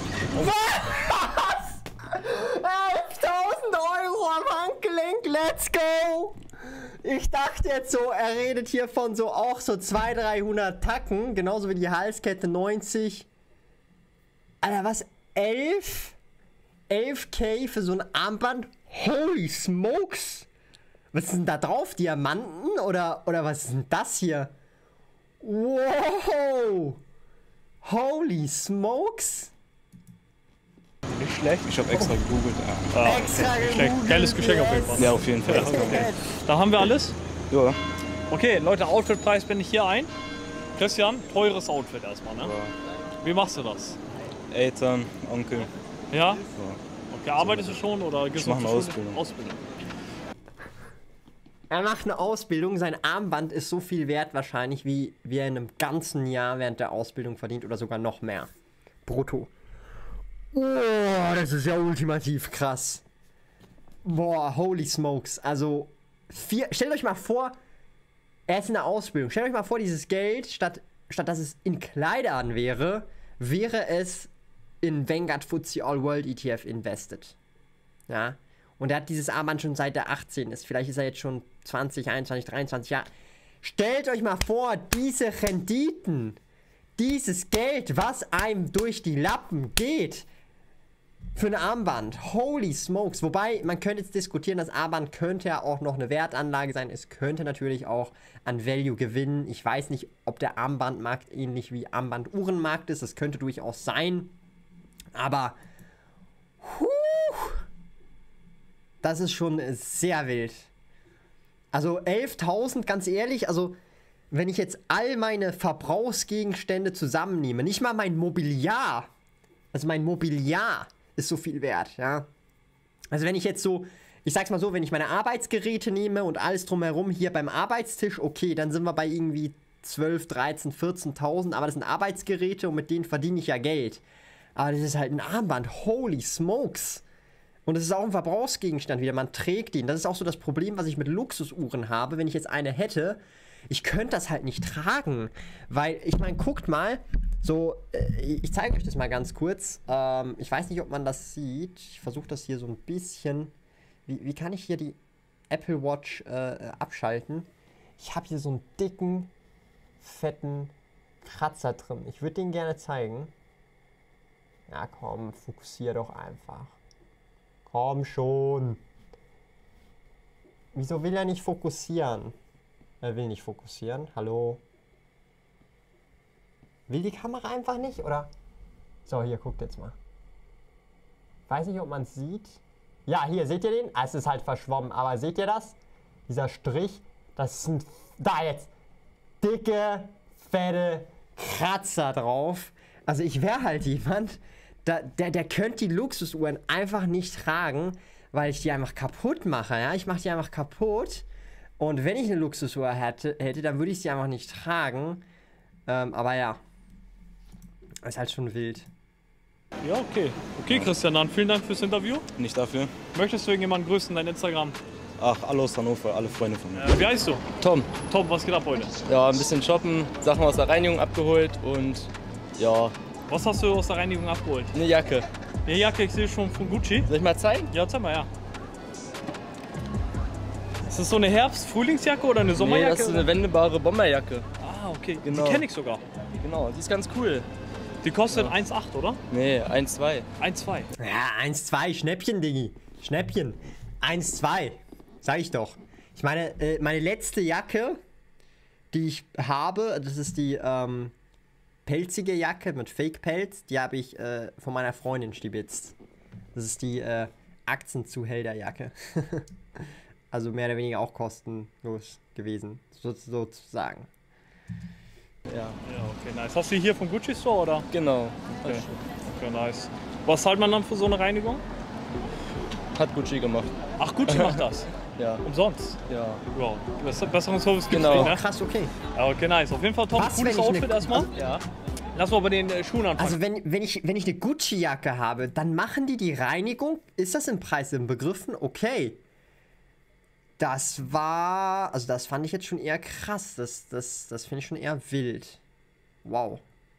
Was? elftausend Euro am Handgelenk, let's go! Ich dachte jetzt so, er redet hier von so auch so zweihundert, dreihundert Tacken, genauso wie die Halskette neunzig. Alter, was? elf? elf K für so ein Armband? Holy smokes! Was ist denn da drauf? Diamanten? Oder, oder was ist denn das hier? Wow! Holy smokes! Nicht schlecht. Ich habe extra gegoogelt. Ja. Ah, Extra nicht schlecht. gegoogelt, Geiles Geschenk yes. auf jeden Fall. Ja, auf jeden Fall. Ja, okay. Da haben wir alles. Ja. Okay, Leute, Outfitpreis bin ich hier ein. Christian, teures Outfit erstmal, ne? Ja. Wie machst du das? Eltern, Onkel. Ja? Ja. Okay, arbeitest du schon oder gehst Ich du mache zur eine Schule? Ausbildung. Ausbildung. Er macht eine Ausbildung, sein Armband ist so viel wert wahrscheinlich, wie, wie er in einem ganzen Jahr während der Ausbildung verdient oder sogar noch mehr. Brutto. Oh, das ist ja ultimativ krass. Boah, holy smokes. Also, vier, stellt euch mal vor, er ist in der Ausbildung. Stellt euch mal vor, dieses Geld, statt, statt dass es in Kleidern wäre, wäre es in Vanguard F T S E All World E T F invested. Ja. Und er hat dieses Armband schon seit er achtzehn ist. Vielleicht ist er jetzt schon zwanzig, einundzwanzig, dreiundzwanzig Jahre. Stellt euch mal vor, diese Renditen, dieses Geld, was einem durch die Lappen geht, für ein Armband. Holy smokes. Wobei, man könnte jetzt diskutieren, das Armband könnte ja auch noch eine Wertanlage sein. Es könnte natürlich auch an Value gewinnen. Ich weiß nicht, ob der Armbandmarkt ähnlich wie Armbanduhrenmarkt ist. Das könnte durchaus sein. Aber, huh, das ist schon sehr wild. Also elftausend, ganz ehrlich, also wenn ich jetzt all meine Verbrauchsgegenstände zusammennehme, nicht mal mein Mobiliar, also mein Mobiliar ist so viel wert, ja. Also wenn ich jetzt so, ich sag's mal so, wenn ich meine Arbeitsgeräte nehme und alles drumherum hier beim Arbeitstisch, okay, dann sind wir bei irgendwie zwölf, dreizehn, vierzehntausend, aber das sind Arbeitsgeräte und mit denen verdiene ich ja Geld. Aber das ist halt ein Armband, holy smokes. Und es ist auch ein Verbrauchsgegenstand wieder, man trägt ihn. Das ist auch so das Problem, was ich mit Luxusuhren habe. Wenn ich jetzt eine hätte, ich könnte das halt nicht tragen. Weil, ich meine, guckt mal, so, äh, ich zeige euch das mal ganz kurz. Ähm, ich weiß nicht, ob man das sieht. Ich versuche das hier so ein bisschen. Wie, wie kann ich hier die Apple Watch äh, abschalten? Ich habe hier so einen dicken, fetten Kratzer drin. Ich würde den gerne zeigen. Ja, komm, fokussier doch einfach. Komm schon. Wieso will er nicht fokussieren? Er will nicht fokussieren. Hallo? Will die Kamera einfach nicht, oder? So, hier, guckt jetzt mal. Weiß nicht, ob man es sieht. Ja, hier, seht ihr den? Ah, es ist halt verschwommen, aber seht ihr das? Dieser Strich, das sind, da jetzt, dicke, fette Kratzer drauf. Also ich wäre halt jemand, da, der, der könnte die Luxusuhren einfach nicht tragen, weil ich die einfach kaputt mache, ja? Ich mache die einfach kaputt. Und wenn ich eine Luxusuhr hätte, hätte dann würde ich sie einfach nicht tragen. Ähm, aber ja. Ist halt schon wild. Ja, okay. Okay, Christian, dann vielen Dank fürs Interview. Nicht dafür. Möchtest du irgendjemanden grüßen, dein Instagram? Ach, alle aus Hannover, alle Freunde von mir. Äh, wie heißt du? Tom. Tom, was geht ab heute? Ja, ein bisschen shoppen, Sachen aus der Reinigung abgeholt und ja. Was hast du aus der Reinigung abgeholt? Eine Jacke. Eine Jacke, ich sehe schon von Gucci. Soll ich mal zeigen? Ja, zeig mal, ja. Ist das so eine Herbst-Frühlingsjacke oder eine Sommerjacke? Nee, das ist eine wendbare Bomberjacke. Ah, okay. Genau. Die kenne ich sogar. Genau, die ist ganz cool. Die kostet Ja. eins Komma acht, oder? Nee, eins Komma zwei. eins Komma zwei. Ja, eins Komma zwei, Schnäppchen, Diggi. Schnäppchen. eins Komma zwei. Sag ich doch. Ich meine, äh, meine letzte Jacke, die ich habe, das ist die ähm, pelzige Jacke mit Fake-Pelz, die habe ich äh, von meiner Freundin stibitzt. Das ist die äh, Aktienzuhälterjacke. Also mehr oder weniger auch kostenlos gewesen, so, sozusagen. Ja. Ja, okay, nice. Hast du die hier vom Gucci Store, oder? Genau. Okay. Okay, nice. Was zahlt man dann für so eine Reinigung? Hat Gucci gemacht. Ach, Gucci macht das? Ja. Umsonst? Ja. Wow. Besser, besseren Service gibt's Genau. nicht, ne? Krass, okay. Ja, okay, nice. Auf jeden Fall top. Was, Cooles wenn ich Outfit ne- erstmal. also- Ja. Lass mal bei den äh, Schuhen anfangen. Also wenn, wenn, ich, wenn ich eine Gucci-Jacke habe, dann machen die die Reinigung. Ist das im Preis inbegriffen? Okay. Das war, also das fand ich jetzt schon eher krass. Das, das, das finde ich schon eher wild. Wow.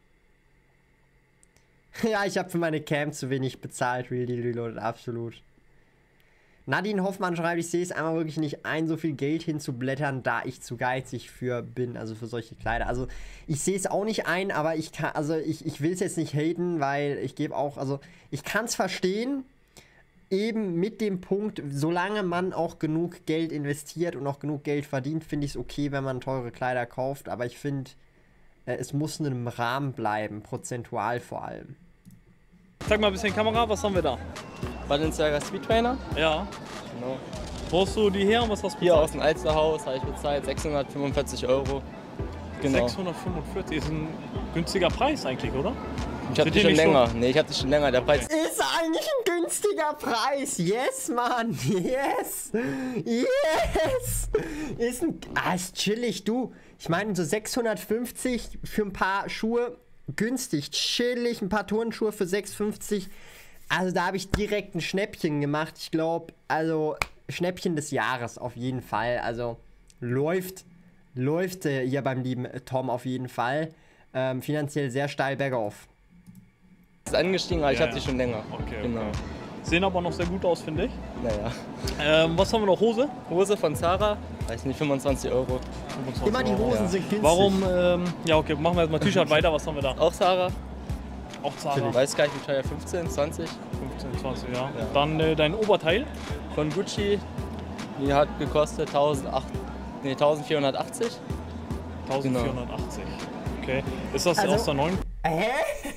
Ja, ich habe für meine Cam zu wenig bezahlt. Real Deal Reloaded, absolut. Nadine Hoffmann schreibt, ich sehe es einmal wirklich nicht ein, so viel Geld hinzublättern, da ich zu geizig für bin, also für solche Kleider. Also ich sehe es auch nicht ein, aber ich kann, also ich, ich will es jetzt nicht haten, weil ich gebe auch, also ich kann es verstehen, eben mit dem Punkt, solange man auch genug Geld investiert und auch genug Geld verdient, finde ich es okay, wenn man teure Kleider kauft, aber ich finde, äh, es muss in einem Rahmen bleiben, prozentual vor allem. Zeig mal ein bisschen Kamera, was haben wir da? Balenciaga Speed Trainer. Ja. Genau. Wo hast du die her und was hast du bezahlt? Hier aus dem Alsterhaus habe ich bezahlt sechshundertfünfundvierzig Euro. Genau. sechshundertfünfundvierzig ist ein günstiger Preis eigentlich, oder? Ich habe Sind die die schon nicht länger. so- Nee, ich habe die schon länger. Der Preis. Ist eigentlich ein günstiger Preis. Yes, Mann. Yes. Yes. Ist ein... Ah, ist chillig, du. Ich meine, so sechshundertfünfzig für ein paar Schuhe, günstig, chillig. Ein paar Turnschuhe für sechshundertfünfzig. Also da habe ich direkt ein Schnäppchen gemacht. Ich glaube, also Schnäppchen des Jahres auf jeden Fall. Also läuft, läuft äh, hier beim lieben Tom auf jeden Fall. Ähm, finanziell sehr steil bergauf. Ist angestiegen, aber ich Ja, habe die ja. schon länger. Okay, Genau. okay. Sehen aber noch sehr gut aus, finde ich. Naja. Ähm, was haben wir noch? Hose? Hose von Zara, weiß nicht, fünfundzwanzig Euro. fünfundzwanzig Immer die Euro. Hosen Ja. sind günstig. Warum? Ähm, ja, okay, machen wir erstmal T-Shirt weiter. Was haben wir da? Auch Zara, Auch Zara. weiß gar nicht wie teuer, fünfzehn, zwanzig. fünfzehn, zwanzig, ja. Ja. Dann äh, dein Oberteil. Von Gucci, die hat gekostet tausendachthundert, nee, eintausendvierhundertachtzig. eintausendvierhundertachtzig. Okay. Ist das Also- aus der neuen? Hä?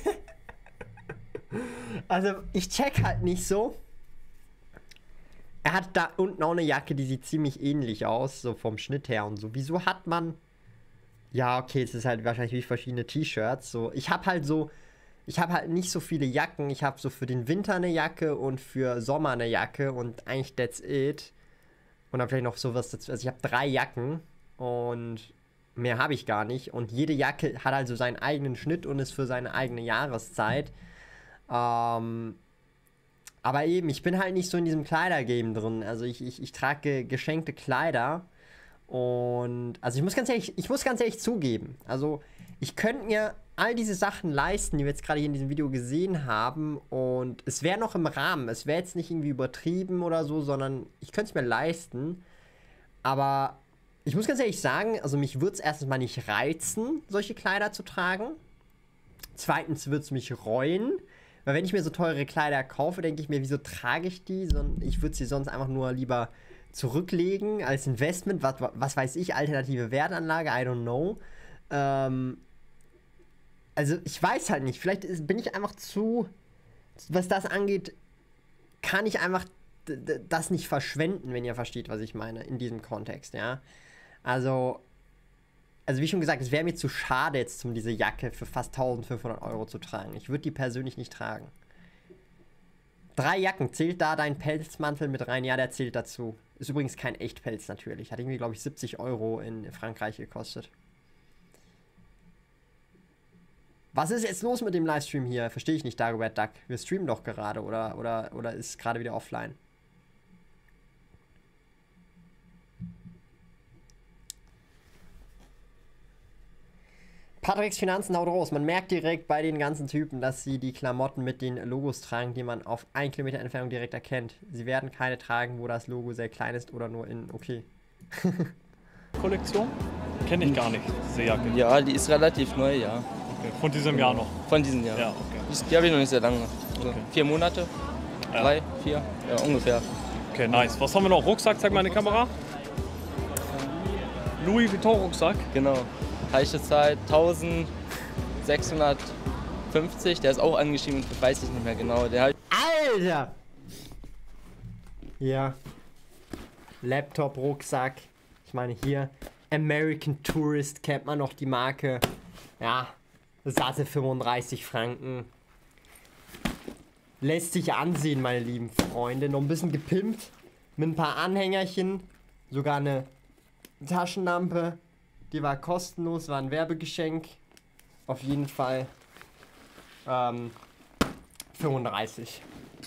Also, ich check halt nicht so. Er hat da unten auch eine Jacke, die sieht ziemlich ähnlich aus, so vom Schnitt her und so. Wieso hat man... Ja, okay, es ist halt wahrscheinlich wie verschiedene T-Shirts. So, ich habe halt so... Ich habe halt nicht so viele Jacken. Ich habe so für den Winter eine Jacke und für Sommer eine Jacke und eigentlich that's it. Und dann vielleicht noch sowas dazu. Also ich habe drei Jacken und mehr habe ich gar nicht. Und jede Jacke hat also seinen eigenen Schnitt und ist für seine eigene Jahreszeit. Ähm, aber eben, ich bin halt nicht so in diesem Kleidergame drin. Also ich, ich, ich trage geschenkte Kleider. Und also ich muss ganz ehrlich, ich muss ganz ehrlich zugeben. Also ich könnte mir all diese Sachen leisten, die wir jetzt gerade hier in diesem Video gesehen haben. Und es wäre noch im Rahmen. Es wäre jetzt nicht irgendwie übertrieben oder so, sondern ich könnte es mir leisten. Aber ich muss ganz ehrlich sagen, also mich würde es erstens mal nicht reizen, solche Kleider zu tragen. Zweitens würde es mich reuen. Weil wenn ich mir so teure Kleider kaufe, denke ich mir, wieso trage ich die? Sondern ich würde sie sonst einfach nur lieber zurücklegen als Investment. Was, was weiß ich, alternative Wertanlage, I don't know. Ähm, also ich weiß halt nicht. Vielleicht ist, bin ich einfach zu, was das angeht, kann ich einfach d- d- das nicht verschwenden, wenn ihr versteht, was ich meine, in diesem Kontext, ja. Also, also wie schon gesagt, es wäre mir zu schade jetzt, um diese Jacke für fast eintausendfünfhundert Euro zu tragen. Ich würde die persönlich nicht tragen. Drei Jacken, zählt da dein Pelzmantel mit rein? Ja, der zählt dazu. Ist übrigens kein Echtpelz natürlich. Hat irgendwie, glaube ich, siebzig Euro in Frankreich gekostet. Was ist jetzt los mit dem Livestream hier? Verstehe ich nicht, Dagobert Duck. Wir streamen doch gerade, oder, oder, oder ist gerade wieder offline? Patricks Finanzen haut raus. Man merkt direkt bei den ganzen Typen, dass sie die Klamotten mit den Logos tragen, die man auf ein Kilometer Entfernung direkt erkennt. Sie werden keine tragen, wo das Logo sehr klein ist oder nur in okay. Kollektion? Kenne ich gar nicht, diese Jacke. Ja, die ist relativ neu, ja. Okay. Von diesem Jahr noch? Von diesem Jahr. Ja, okay. Die, die habe ich noch nicht sehr lange. Also Okay. Vier Monate? Ja. Drei? Vier? Ja, ungefähr. Okay, nice. Was haben wir noch? Rucksack, zeig mal in die Kamera. Louis Vuitton Rucksack. Genau. Heiche Zeit eintausendsechshundertfünfzig. Der ist auch angeschrieben, weiß ich nicht mehr genau. Der hat Alter! Ja. Laptop, Rucksack. Ich meine hier, American Tourist kennt man noch die Marke. Ja, satte fünfunddreißig Franken. Lässt sich ansehen, meine lieben Freunde. Noch ein bisschen gepimpt. Mit ein paar Anhängerchen. Sogar eine Taschenlampe. Die war kostenlos, war ein Werbegeschenk. Auf jeden Fall ähm, fünfunddreißig.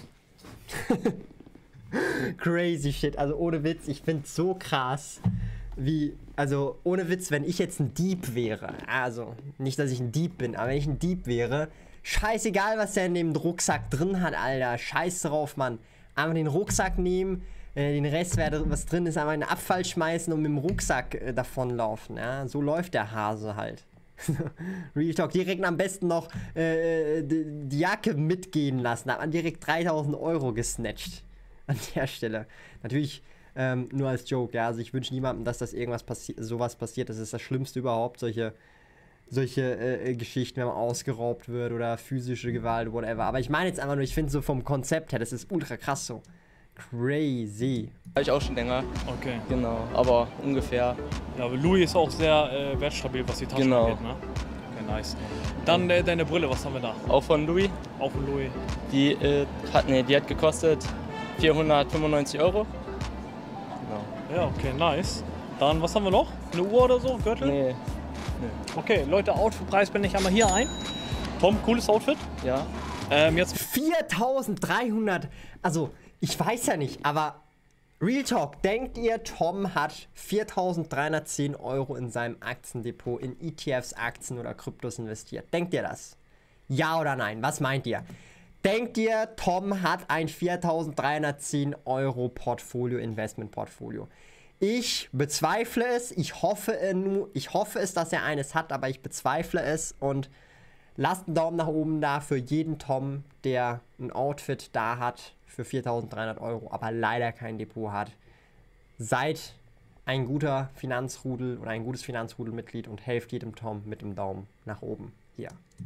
Crazy shit. Also ohne Witz, ich find's so krass. Wie, also ohne Witz, wenn ich jetzt ein Dieb wäre. Also, nicht, dass ich ein Dieb bin, aber wenn ich ein Dieb wäre, scheißegal, was der in dem Rucksack drin hat, Alter. Scheiß drauf, Mann. Einfach den Rucksack nehmen, äh, den Rest, was drin ist, einfach in den Abfall schmeißen und mit dem Rucksack äh, davonlaufen. Ja? So läuft der Hase halt. Real Talk, direkt am besten noch äh, die, die Jacke mitgehen lassen. Da hat man direkt dreitausend Euro gesnatcht. An der Stelle. Natürlich ähm, nur als Joke, ja. Also ich wünsche niemandem, dass das irgendwas passi sowas passiert. Das ist das Schlimmste überhaupt, solche, solche äh, Geschichten, wenn man ausgeraubt wird oder physische Gewalt, whatever. Aber ich meine jetzt einfach nur, ich finde so vom Konzept her, das ist ultra krass so. Crazy. habe ich auch schon länger. Okay. Genau, aber ungefähr. Ja, aber Louis ist auch sehr äh, wertstabil, was die Taschen Genau. angeht, ne? Okay, nice. Dann äh, deine Brille, was haben wir da? Auch von Louis. Auch von Louis. Die, äh, hat, nee, die hat gekostet vierhundertfünfundneunzig Euro. Genau. Ja, okay, nice. Dann, was haben wir noch? Eine Uhr oder so? Gürtel? Nee. nee. Okay, Leute, Outfit-Preis blende ich einmal hier ein. Tom, cooles Outfit? Ja. Ähm, jetzt viertausenddreihundert, also ich weiß ja nicht, aber Real Talk, denkt ihr, Tom hat viertausenddreihundertzehn Euro in seinem Aktiendepot in E T Fs, Aktien oder Kryptos investiert? Denkt ihr das? Ja oder nein? Was meint ihr? Denkt ihr, Tom hat ein viertausenddreihundertzehn Euro Portfolio, Investment-Portfolio? Ich bezweifle es, ich hoffe, ich hoffe es, dass er eines hat, aber ich bezweifle es und lasst einen Daumen nach oben da für jeden Tom, der ein Outfit da hat für viertausenddreihundert Euro, aber leider kein Depot hat. Seid ein guter Finanzrudel oder ein gutes Finanzrudelmitglied und helft jedem Tom mit dem Daumen nach oben. Hier.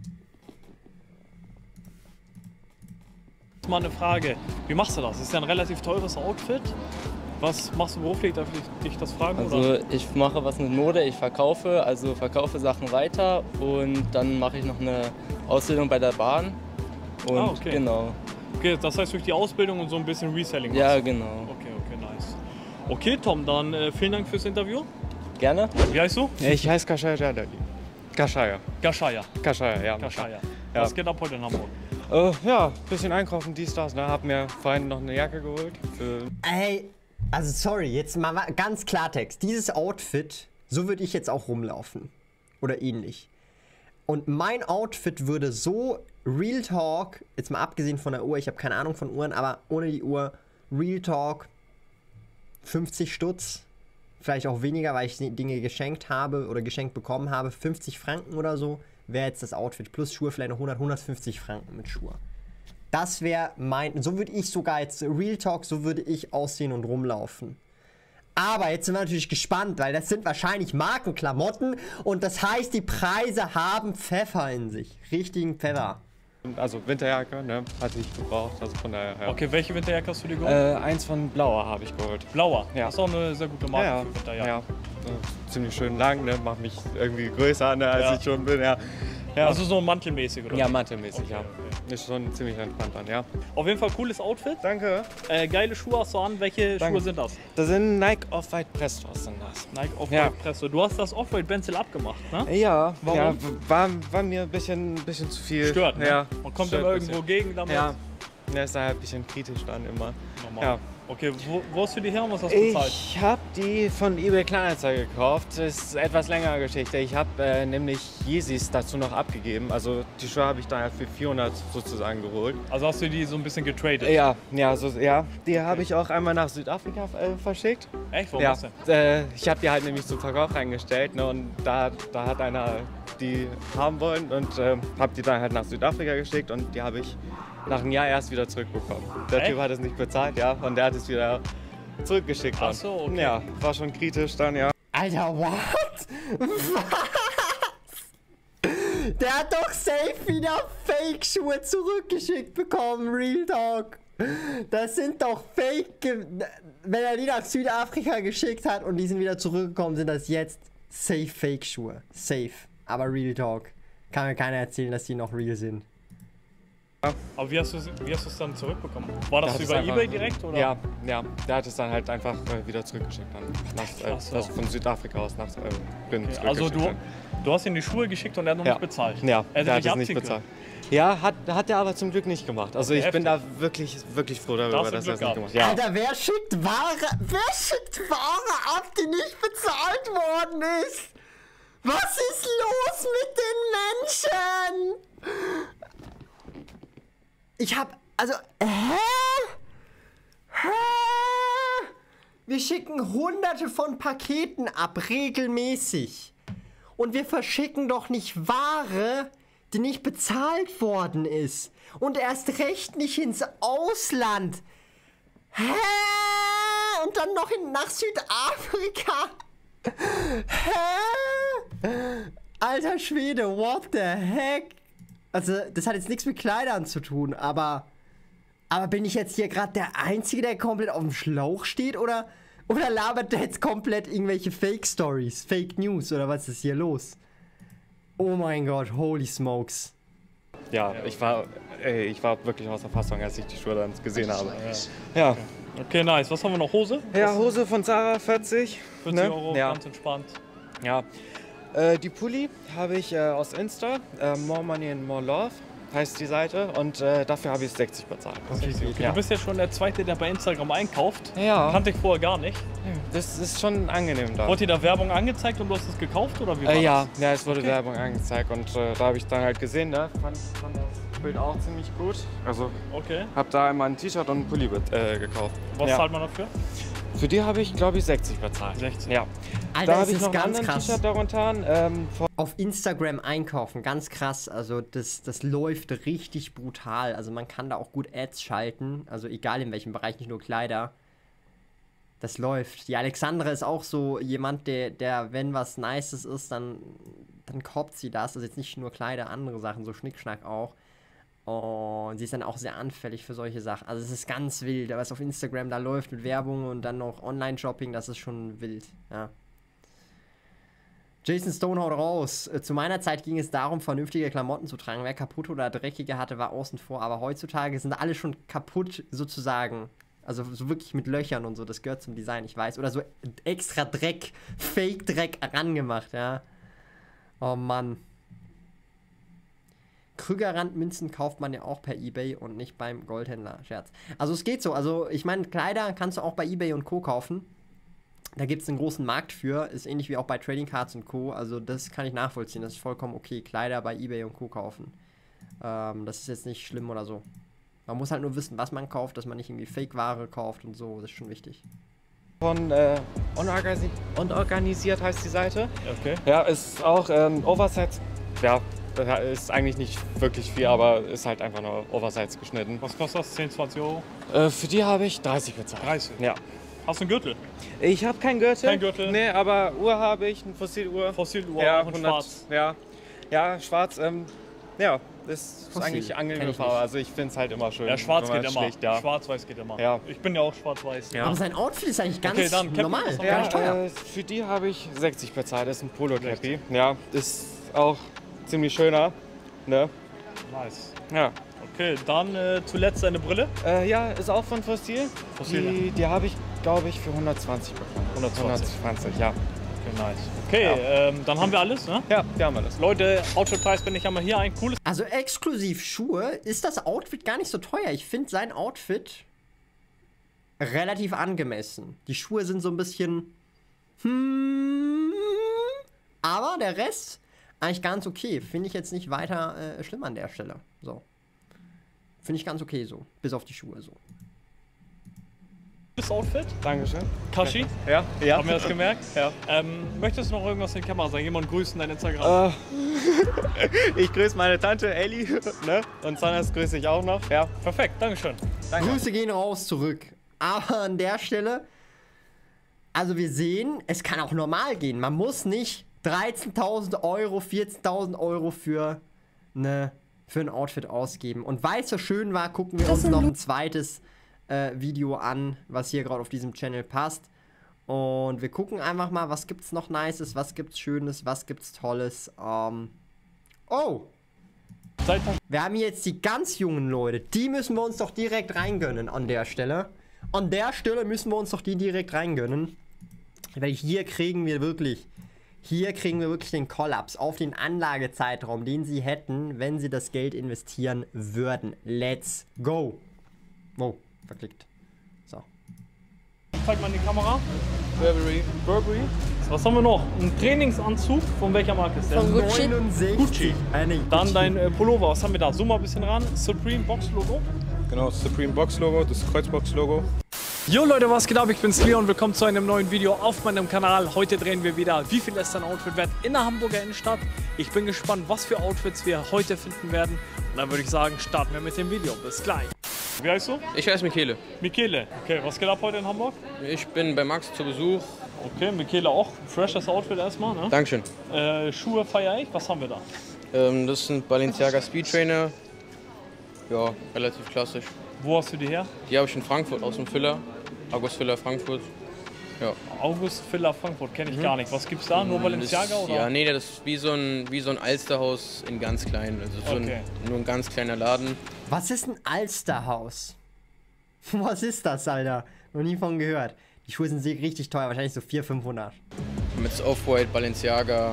mal eine Frage. Wie machst du das? Das ist ja ein relativ teures Outfit. Was machst du beruflich? Darf ich dich das fragen? Also oder? ich mache was mit Mode, ich verkaufe, also verkaufe Sachen weiter und dann mache ich noch eine Ausbildung bei der Bahn. Und ah, okay. genau. Okay, das heißt durch die Ausbildung und so ein bisschen Reselling. Ja, machst du? genau. Okay, okay, nice. Okay, Tom, dann äh, vielen Dank fürs Interview. Gerne. Wie heißt du? Ja, ich heiße Kashaya Jadali. Kashaya. Kashaya. Kashaya, ja. Kashaya. Ja. Was geht ab heute in Hamburg? Äh, ja, bisschen einkaufen, dies, das. Ne? Hab mir vorhin noch eine Jacke geholt. Für Ey, also sorry, jetzt mal ganz Klartext. Dieses Outfit, so würde ich jetzt auch rumlaufen. Oder ähnlich. Und mein Outfit würde so Real Talk, jetzt mal abgesehen von der Uhr, ich habe keine Ahnung von Uhren, aber ohne die Uhr, Real Talk, fünfzig Stutz, vielleicht auch weniger, weil ich Dinge geschenkt habe oder geschenkt bekommen habe, fünfzig Franken oder so, wäre jetzt das Outfit. Plus Schuhe vielleicht noch hundert, hundertfünfzig Franken mit Schuhe. Das wäre mein, so würde ich sogar jetzt, Real Talk, so würde ich aussehen und rumlaufen. Aber jetzt sind wir natürlich gespannt, weil das sind wahrscheinlich Markenklamotten und das heißt, die Preise haben Pfeffer in sich. Richtigen Pfeffer. Also Winterjacke, ne? Hatte ich gebraucht, also von daher, ja. Okay, welche Winterjacke hast du dir geholt? Äh, eins von Blauer habe ich geholt. Blauer? Ja. Das ist auch eine sehr gute Marke ja, für Winterjacke. Ja, ja. Ziemlich schön lang, ne? Macht mich irgendwie größer, ne, als Ja. ich schon bin, ja. Ja. Also so mantelmäßig, oder? Ja, mantelmäßig, Okay, ja. okay. Ist schon ziemlich entspannt dann, ja. Auf jeden Fall cooles Outfit. Danke. Äh, geile Schuhe hast du an. Welche Danke. Schuhe sind das? Das sind Nike Off-White Prestos sind das. Nike Off-White Ja. Presto. Du hast das Off-White Benzel abgemacht, ne? Ja, Warum? ja, war, war mir ein bisschen, bisschen zu viel. Stört, ne? Ja. Und kommt stört immer ein irgendwo bisschen. gegen damit? Ja. Ja, ist halt ein bisschen kritisch dann immer. Normal. Ja. Okay, wo, wo hast du die her und was hast du bezahlt? Ich habe die von eBay Kleinanzeige gekauft. Das ist eine etwas längere Geschichte. Ich habe äh, nämlich Yeezys dazu noch abgegeben. Also die Schuhe habe ich dann halt für vierhundert sozusagen geholt. Also hast du die so ein bisschen getradet? Ja, ja, so, ja. Die habe ich auch einmal nach Südafrika äh, verschickt. Echt? Warum ja. das denn? Äh, ich habe die halt nämlich zum Verkauf reingestellt, ne, und da, da hat einer die haben wollen und äh, habe die dann halt nach Südafrika geschickt und die habe ich nach einem Jahr erst wieder zurückbekommen. Der Echt? Typ hat es nicht bezahlt, ja, und der hat es wieder zurückgeschickt. Ach dann. so, okay. Ja, war schon kritisch dann, ja. Alter, what? Was? Der hat doch safe wieder Fake-Schuhe zurückgeschickt bekommen, Real Talk. Das sind doch Fake... Ge Wenn er die nach Südafrika geschickt hat und die sind wieder zurückgekommen, sind das jetzt safe Fake-Schuhe. Safe. Aber Real Talk. Kann mir keiner erzählen, dass die noch real sind. Aber wie hast du wie hast du es dann zurückbekommen? War das Der hat über es einfach- eBay direkt, oder? Ja, ja. Der hat es dann halt einfach äh, wieder zurückgeschickt. Dann. Nach, äh, Ach so. das von Südafrika aus nach äh, Bremen Okay, also du, zurückgeschickt du hast ihm die Schuhe geschickt und er hat noch Ja. nicht bezahlt? dann. Ja, er der hat dich es nicht abziehen bezahlt. Ja, hat, hat er aber zum Glück nicht gemacht. Also Okay, ich bin heftig. da wirklich, wirklich froh darüber, Da hast du dass er es Glück nicht gemacht hat. Ja. Alter, wer schickt Ware... Wer schickt Ware ab, die nicht bezahlt worden ist? Was ist los mit den Menschen? Ich hab... Also... Hä? Hä? Wir schicken hunderte von Paketen ab, regelmäßig. Und wir verschicken doch nicht Ware, die nicht bezahlt worden ist. Und erst recht nicht ins Ausland. Hä? Und dann noch in, nach Südafrika. Hä? Alter Schwede, what the heck? Also, das hat jetzt nichts mit Kleidern zu tun, aber... Aber bin ich jetzt hier gerade der Einzige, der komplett auf dem Schlauch steht? Oder, oder labert der jetzt komplett irgendwelche Fake-Stories, Fake News? Oder was ist hier los? Oh mein Gott, holy smokes. Ja, ich war, ey, ich war wirklich außer Fassung, als ich die Schuhe dann gesehen habe. Ja. Okay, nice. Was haben wir noch? Hose? Ja, Hose von Zara, vierzig. vierzig ne? Euro, Ja. ganz entspannt. Ja. Äh, die Pulli habe ich äh, aus Insta, äh, More Money and More Love heißt die Seite, und äh, dafür habe ich sechzig bezahlt. Okay, Ja. Du bist ja schon der Zweite, der bei Instagram einkauft. Ja. Kannte ich vorher gar nicht. Das ist schon angenehm da. Wurde dir da Werbung angezeigt und du hast es gekauft, oder wie war Äh, ja, das? ja, es wurde Okay. Werbung angezeigt und äh, da habe ich dann halt gesehen, ne? Fand, fand das Bild auch ziemlich gut. Also Okay. habe da einmal ein T-Shirt und einen Pulli äh, gekauft. Was ja. zahlt man dafür? Für die habe ich, glaube ich, sechzig bezahlt. sechzig? Ja. Alter, da es habe ich ist noch ein ganz anderes krass. T-Shirt darunter an. Ähm, von Auf Instagram einkaufen, ganz krass. Also das, das läuft richtig brutal. Also man kann da auch gut Ads schalten. Also egal in welchem Bereich, nicht nur Kleider. Das läuft. Die Alexandra ist auch so jemand, der, der wenn was Nices ist, dann, dann kauft sie das. Also jetzt nicht nur Kleider, andere Sachen, so Schnickschnack auch. Und sie ist dann auch sehr anfällig für solche Sachen. Also es ist ganz wild, was auf Instagram da läuft mit Werbung und dann noch Online-Shopping, das ist schon wild, ja. Jason Stone haut raus. Äh, Zu meiner Zeit ging es darum, vernünftige Klamotten zu tragen. Wer kaputte oder dreckige hatte, war außen vor. Aber heutzutage sind alle schon kaputt, sozusagen. Also so wirklich mit Löchern und so. Das gehört zum Design, ich weiß. Oder so extra Dreck, Fake-Dreck rangemacht, ja. Oh Mann. Krügerrand-Münzen kauft man ja auch per eBay und nicht beim Goldhändler. Scherz. Also es geht so. Also ich meine, Kleider kannst du auch bei eBay und Co. kaufen. Da gibt es einen großen Markt für. Ist ähnlich wie auch bei Trading Cards und Co. Also das kann ich nachvollziehen. Das ist vollkommen okay. Kleider bei eBay und Co. kaufen. Ähm, das ist jetzt nicht schlimm oder so. Man muss halt nur wissen, was man kauft, dass man nicht irgendwie Fake-Ware kauft und so. Das ist schon wichtig. von äh, unorganisiert, unorganisiert heißt die Seite. Okay. Ja, ist auch ähm, Oversize. Ja, das ist eigentlich nicht wirklich viel, aber ist halt einfach nur Oversize geschnitten. Was kostet das? zehn, zwanzig Euro? Äh, für die habe ich dreißig bezahlt. dreißig? Ja. Hast du einen Gürtel? Ich habe keinen Gürtel. Kein Gürtel? Nee, aber Uhr habe ich, eine Fossiluhr. Fossiluhr, ja, auch in schwarz. Ja, ja, schwarz. Ähm, ja, ist Fossil. eigentlich Kenn angenehme ich Farbe. nicht. Also ich finde es halt immer schön. Ja, schwarz wenn man geht immer. schlicht, ja. Schwarz-weiß geht immer. Ja. Ich bin ja auch schwarz-weiß. Ja. Aber sein Outfit ist eigentlich ganz Okay, dann Cappy, normal. was haben Gar wir nicht noch? teuer. Äh, für die habe ich sechzig bezahlt. Das ist ein Polo-Cappy. Ja, ist auch ziemlich schöner. Ne? Nice. Ja. Okay, dann äh, zuletzt eine Brille. Äh, ja, ist auch von Fossil. Fossil, Die, die habe ich, glaube ich, für hundertzwanzig bekommen. hundertzwanzig. hundertzwanzig, ja. Okay, nice. Okay, Ja. ähm, dann haben wir alles, ne? Ja, wir haben alles. Leute, Outfitpreis bin ich einmal hier, ein cooles. Also exklusiv Schuhe ist das Outfit gar nicht so teuer. Ich finde sein Outfit relativ angemessen. Die Schuhe sind so ein bisschen... Hmm, aber der Rest eigentlich ganz okay. Finde ich jetzt nicht weiter äh, schlimm an der Stelle. So. Finde ich ganz okay so. Bis auf die Schuhe so. Das Outfit. Dankeschön. Kashi? Ja, ja. Haben wir das gemerkt? Ja. Ähm, möchtest du noch irgendwas in die Kamera sagen? Jemand grüßen, dein Instagram? Äh, ich grüße meine Tante Elli, ne? Und Sanas grüße ich auch noch. Ja. Perfekt, Dankeschön. Danke. Grüße gehen raus zurück. Aber an der Stelle, also wir sehen, es kann auch normal gehen. Man muss nicht dreizehntausend Euro, vierzehntausend Euro für, ne, für ein Outfit ausgeben. Und weil es so schön war, gucken wir uns noch ein zweites äh, Video an, was hier gerade auf diesem Channel passt. Und wir gucken einfach mal, was gibt's noch Nices, was gibt's Schönes, was gibt's Tolles. Ähm, oh! Wir haben hier jetzt die ganz jungen Leute. Die müssen wir uns doch direkt reingönnen an der Stelle. An der Stelle müssen wir uns doch die direkt reingönnen. Weil hier kriegen wir wirklich... Hier kriegen wir wirklich den Kollaps auf den Anlagezeitraum, den sie hätten, wenn sie das Geld investieren würden. Let's go! Oh, verklickt. So. Zeig mal in die Kamera. Burberry. Burberry. Was haben wir noch? Ein Trainingsanzug. Von welcher Marke ist der? Von Gucci. neunundsechzig. Gucci. Eine Dann Gucci. dein äh, Pullover. Was haben wir da? Zoom mal ein bisschen ran. Supreme Box Logo. Genau, Supreme Box Logo, das Kreuzbox Logo. Jo Leute, was geht ab? Ich bin's Leon und willkommen zu einem neuen Video auf meinem Kanal. Heute drehen wir wieder, wie viel ist ein Outfit wert in der Hamburger Innenstadt. Ich bin gespannt, was für Outfits wir heute finden werden. Und dann würde ich sagen, starten wir mit dem Video. Bis gleich. Wie heißt du? Ich heiße Michele. Michele. Okay, was geht ab heute in Hamburg? Ich bin bei Max zu Besuch. Okay, Michele auch. Freshes Outfit erstmal, ne? Dankeschön. Äh, Schuhe feiere ich. Was haben wir da? Ähm, das sind Balenciaga Speed Trainer. Ja, relativ klassisch. Wo hast du die her? Die habe ich in Frankfurt aus dem Füller. August Füller Frankfurt. Ja. August Füller Frankfurt kenne ich mhm. gar nicht. Was gibt's da? Nur Balenciaga das, oder? Ja, nee, das ist wie so ein, wie so ein Alsterhaus in ganz klein. Also so Okay. ein, nur ein ganz kleiner Laden. Was ist ein Alsterhaus? Was ist das, Alter? Noch nie von gehört. Die Schuhe sind richtig teuer, wahrscheinlich so vierhundert, fünfhundert. Mit Off-White, Balenciaga,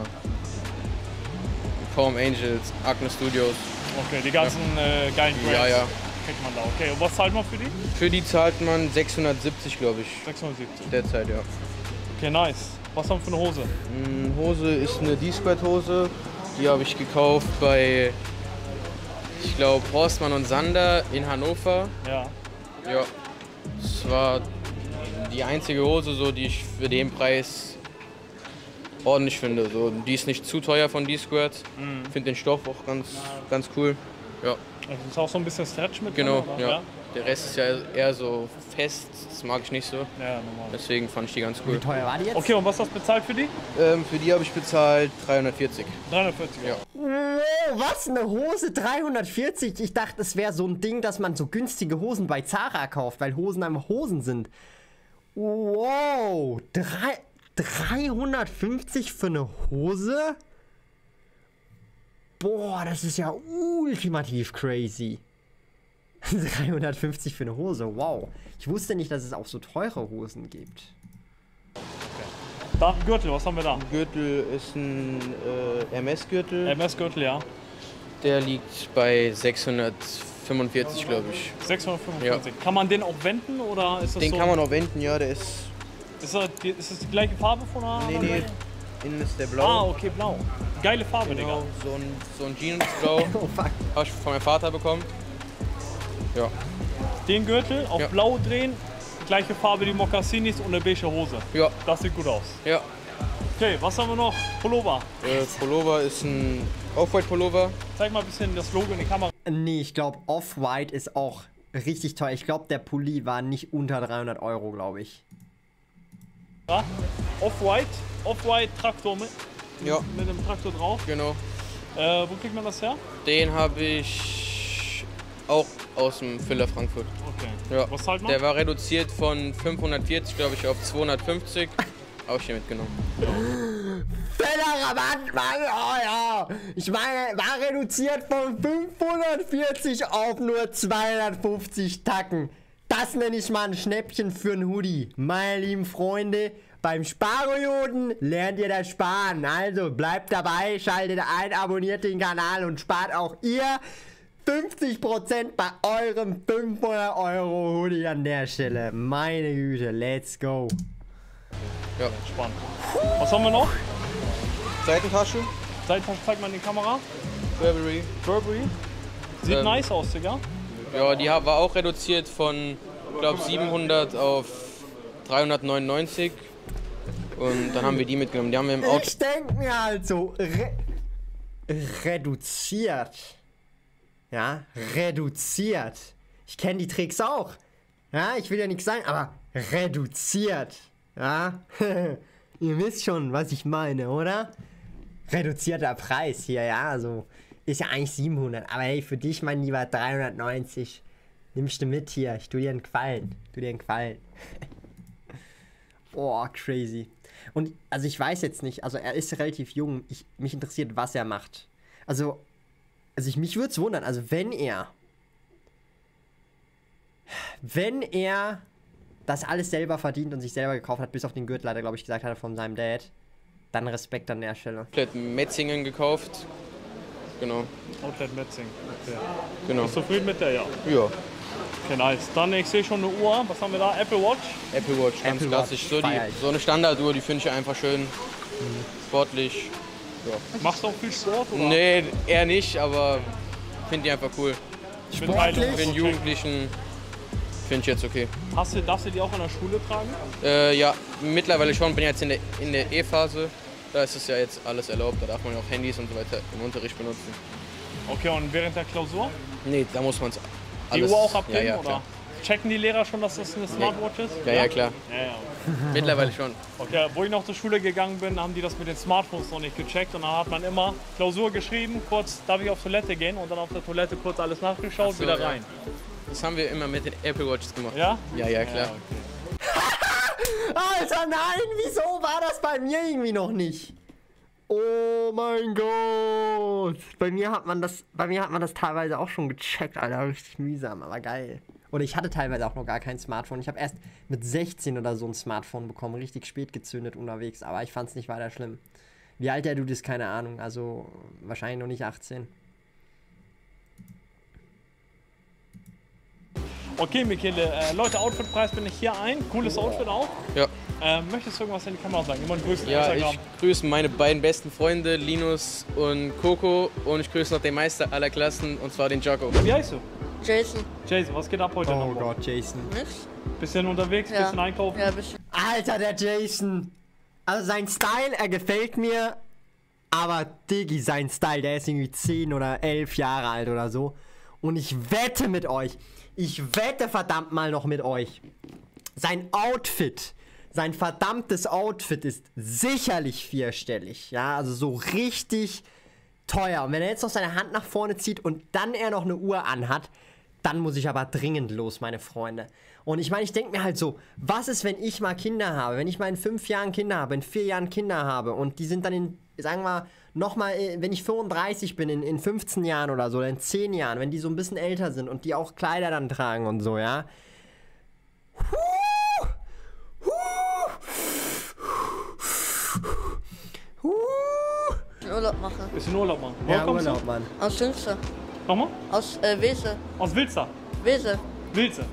Palm Angels, Acne Studios. Okay, die ganzen ja. äh, geilen Brands. Ja, ja. Kriegt man da. Okay, und was zahlt man für die? Für die zahlt man sechshundertsiebzig, glaube ich. sechshundertsiebzig. Derzeit, ja. Okay, nice. Was haben wir für eine Hose? Mm, Hose ist eine D-Squared-Hose. Die habe ich gekauft bei, ich glaube, Horstmann und Sander in Hannover. Ja. Ja. Das war die einzige Hose, so, die ich für den Preis ordentlich finde. So, die ist nicht zu teuer von D-Squared. Mhm. Finde den Stoff auch ganz, ganz cool. Ja. Also ist auch so ein bisschen Stretch mit Genau, drin, oder? ja. ja. Der Rest ist ja eher so fest, das mag ich nicht so. Ja, normal. Deswegen fand ich die ganz cool. Wie teuer war die jetzt? Okay, und was hast du bezahlt für die? Ähm, für die habe ich bezahlt dreihundertvierzig. dreihundertvierzig, ja. Oh, was? Eine Hose dreihundertvierzig? Ich dachte, es wäre so ein Ding, dass man so günstige Hosen bei Zara kauft, weil Hosen einfach Hosen sind. Wow, drei, dreihundertfünfzig für eine Hose? Boah, das ist ja ultimativ crazy. dreihundertfünfzig für eine Hose, wow. Ich wusste nicht, dass es auch so teure Hosen gibt. Okay. Da, Gürtel, was haben wir da? Gürtel ist ein äh, M S-Gürtel. M S-Gürtel, ja. Der liegt bei sechshundertfünfundvierzig, glaube ich. sechshundertfünfundvierzig. Ja. Kann man den auch wenden oder ist das Den so? kann man auch wenden, ja, der ist... Ist das die, ist das die gleiche Farbe von der Nee, nee, innen ist der blau. Ah, okay, blau. Geile Farbe, genau, Digga. So ein, so ein Jeansblau. Oh fuck. Habe ich von meinem Vater bekommen. Ja. Den Gürtel auf ja. blau drehen, gleiche Farbe die Mokassinis und eine beige Hose. Ja. Das sieht gut aus. Ja. Okay, was haben wir noch? Pullover. Äh, Pullover ist ein Off-White Pullover. Zeig mal ein bisschen das Logo in die Kamera. Nee, ich glaube Off-White ist auch richtig teuer. Ich glaube der Pulli war nicht unter dreihundert Euro, glaube ich. Ja. Off-White, Off-White Traktor mit, ja. mit dem Traktor drauf. Genau. Äh, wo kriegt man das her? Den habe ich auch aus dem Füller Frankfurt. Okay. Ja. Was zahlt man? Der war reduziert von fünfhundertvierzig, glaube ich, auf zweihundertfünfzig. Habe ich den mitgenommen. Ja. fetter Rabatt, Mann. Oh ja. Ich meine, war reduziert von fünfhundertvierzig auf nur zweihundertfünfzig Tacken. Das nenne ich mal ein Schnäppchen für ein Hoodie. Meine lieben Freunde, beim Sparjoden lernt ihr das Sparen. Also bleibt dabei, schaltet ein, abonniert den Kanal und spart auch ihr fünfzig Prozent bei eurem fünfhundert Euro Hoodie an der Stelle. Meine Güte, let's go. Ja, spannend. Was haben wir noch? Seitentasche. Seitentasche, zeigt mal in die Kamera. Burberry. Burberry. Sieht ähm, nice aus, Digga. Ja, die war auch reduziert von, ich glaube, siebenhundert auf dreihundertneunundneunzig. Und dann haben wir die mitgenommen. Die haben wir im Auto. Ich denke mir also, re reduziert. Ja, reduziert. Ich kenne die Tricks auch. Ja, ich will ja nichts sagen, aber reduziert. Ja, ihr wisst schon, was ich meine, oder? Reduzierter Preis hier, ja, also ist ja eigentlich siebenhundert. Aber hey, für dich, mein Lieber, dreihundertneunzig. Nimmst du mit hier, ich tu dir einen Gefallen. Tu dir einen Gefallen. Oh, crazy. Und, also ich weiß jetzt nicht, also er ist relativ jung. Ich, mich interessiert, was er macht. Also, also ich, mich würde es wundern, also wenn er, wenn er das alles selber verdient und sich selber gekauft hat, bis auf den Gürtel, hat er, glaube ich, gesagt hat, von seinem Dad, dann Respekt an der Stelle. Komplett Metzingen gekauft. Genau. Outlet Metzingen. Okay. Genau. Bist du zufrieden mit der, ja? Ja. Okay, nice. Dann, ich sehe schon eine Uhr. Was haben wir da? Apple Watch? Apple Watch, ganz Apple klassisch. So, die, so eine Standarduhr, die finde ich einfach schön. Mhm. Sportlich. Ja. Machst du auch viel Sport, oder? Nee, eher nicht, aber finde die einfach cool. Sportlich? Für den Jugendlichen finde ich jetzt okay. Hast du, darfst du die auch in der Schule tragen? Äh, ja, mittlerweile schon. Bin jetzt in der in der E-Phase. Da ist es ja jetzt alles erlaubt. Da darf man ja auch Handys und so weiter im Unterricht benutzen. Okay, und während der Klausur? Nee, da muss man es Die Uhr auch abgeben, ja, ja, oder? Klar. Checken die Lehrer schon, dass das eine Smartwatch ist? Ja, ja, klar. Ja, ja. Mittlerweile schon. Okay, wo ich noch zur Schule gegangen bin, haben die das mit den Smartphones noch nicht gecheckt. Und dann hat man immer Klausur geschrieben, kurz, darf ich auf Toilette gehen? Und dann auf der Toilette kurz alles nachgeschaut, so, wieder rein. Ja. Das haben wir immer mit den Apple Watches gemacht. Ja? Ja, ja, klar. Ja, okay. Alter, nein, wieso war das bei mir irgendwie noch nicht? Oh mein Gott. Bei mir hat man das, bei mir hat man das teilweise auch schon gecheckt, Alter. Richtig mühsam, aber geil. Oder ich hatte teilweise auch noch gar kein Smartphone. Ich habe erst mit sechzehn oder so ein Smartphone bekommen. Richtig spät gezündet unterwegs, aber ich fand es nicht weiter schlimm. Wie alt der Dude ist, keine Ahnung. Also wahrscheinlich noch nicht achtzehn. Okay, Michele, äh, Leute, Outfitpreis bin ich hier ein. Cooles Outfit auch. Ja. Äh, möchtest du irgendwas in die Kamera sagen? Jemand grüßen? Ja, Instagram. ich grüße meine beiden besten Freunde, Linus und Coco. Und ich grüße noch den Meister aller Klassen, und zwar den Jaco. Wie heißt du? Jason. Jason, was geht ab heute oh noch? Oh Gott, Jason. Nix? Bisschen unterwegs, ja. bisschen einkaufen? Ja, bisschen. Alter, der Jason. Also sein Style, er gefällt mir. Aber Diggi, sein Style, der ist irgendwie zehn oder elf Jahre alt oder so. Und ich wette mit euch, ich wette verdammt mal noch mit euch, sein Outfit, sein verdammtes Outfit ist sicherlich vierstellig. Ja, also so richtig teuer. Und wenn er jetzt noch seine Hand nach vorne zieht und dann er noch eine Uhr anhat, dann muss ich aber dringend los, meine Freunde. Und ich meine, ich denke mir halt so, was ist, wenn ich mal Kinder habe? Wenn ich mal in fünf Jahren Kinder habe, in vier Jahren Kinder habe und die sind dann in, sagen wir nochmal, wenn ich fünfunddreißig bin, in, in fünfzehn Jahren oder so, oder in zehn Jahren, wenn die so ein bisschen älter sind und die auch Kleider dann tragen und so, ja. Huh, huh, huh. Urlaub machen. Bisschen Urlaub machen. Wo Ja, kommst Urlaub, du? Mann. Aus Sünster. Nochmal? Aus äh, Wese. Aus Wilster. Wese. Wilze.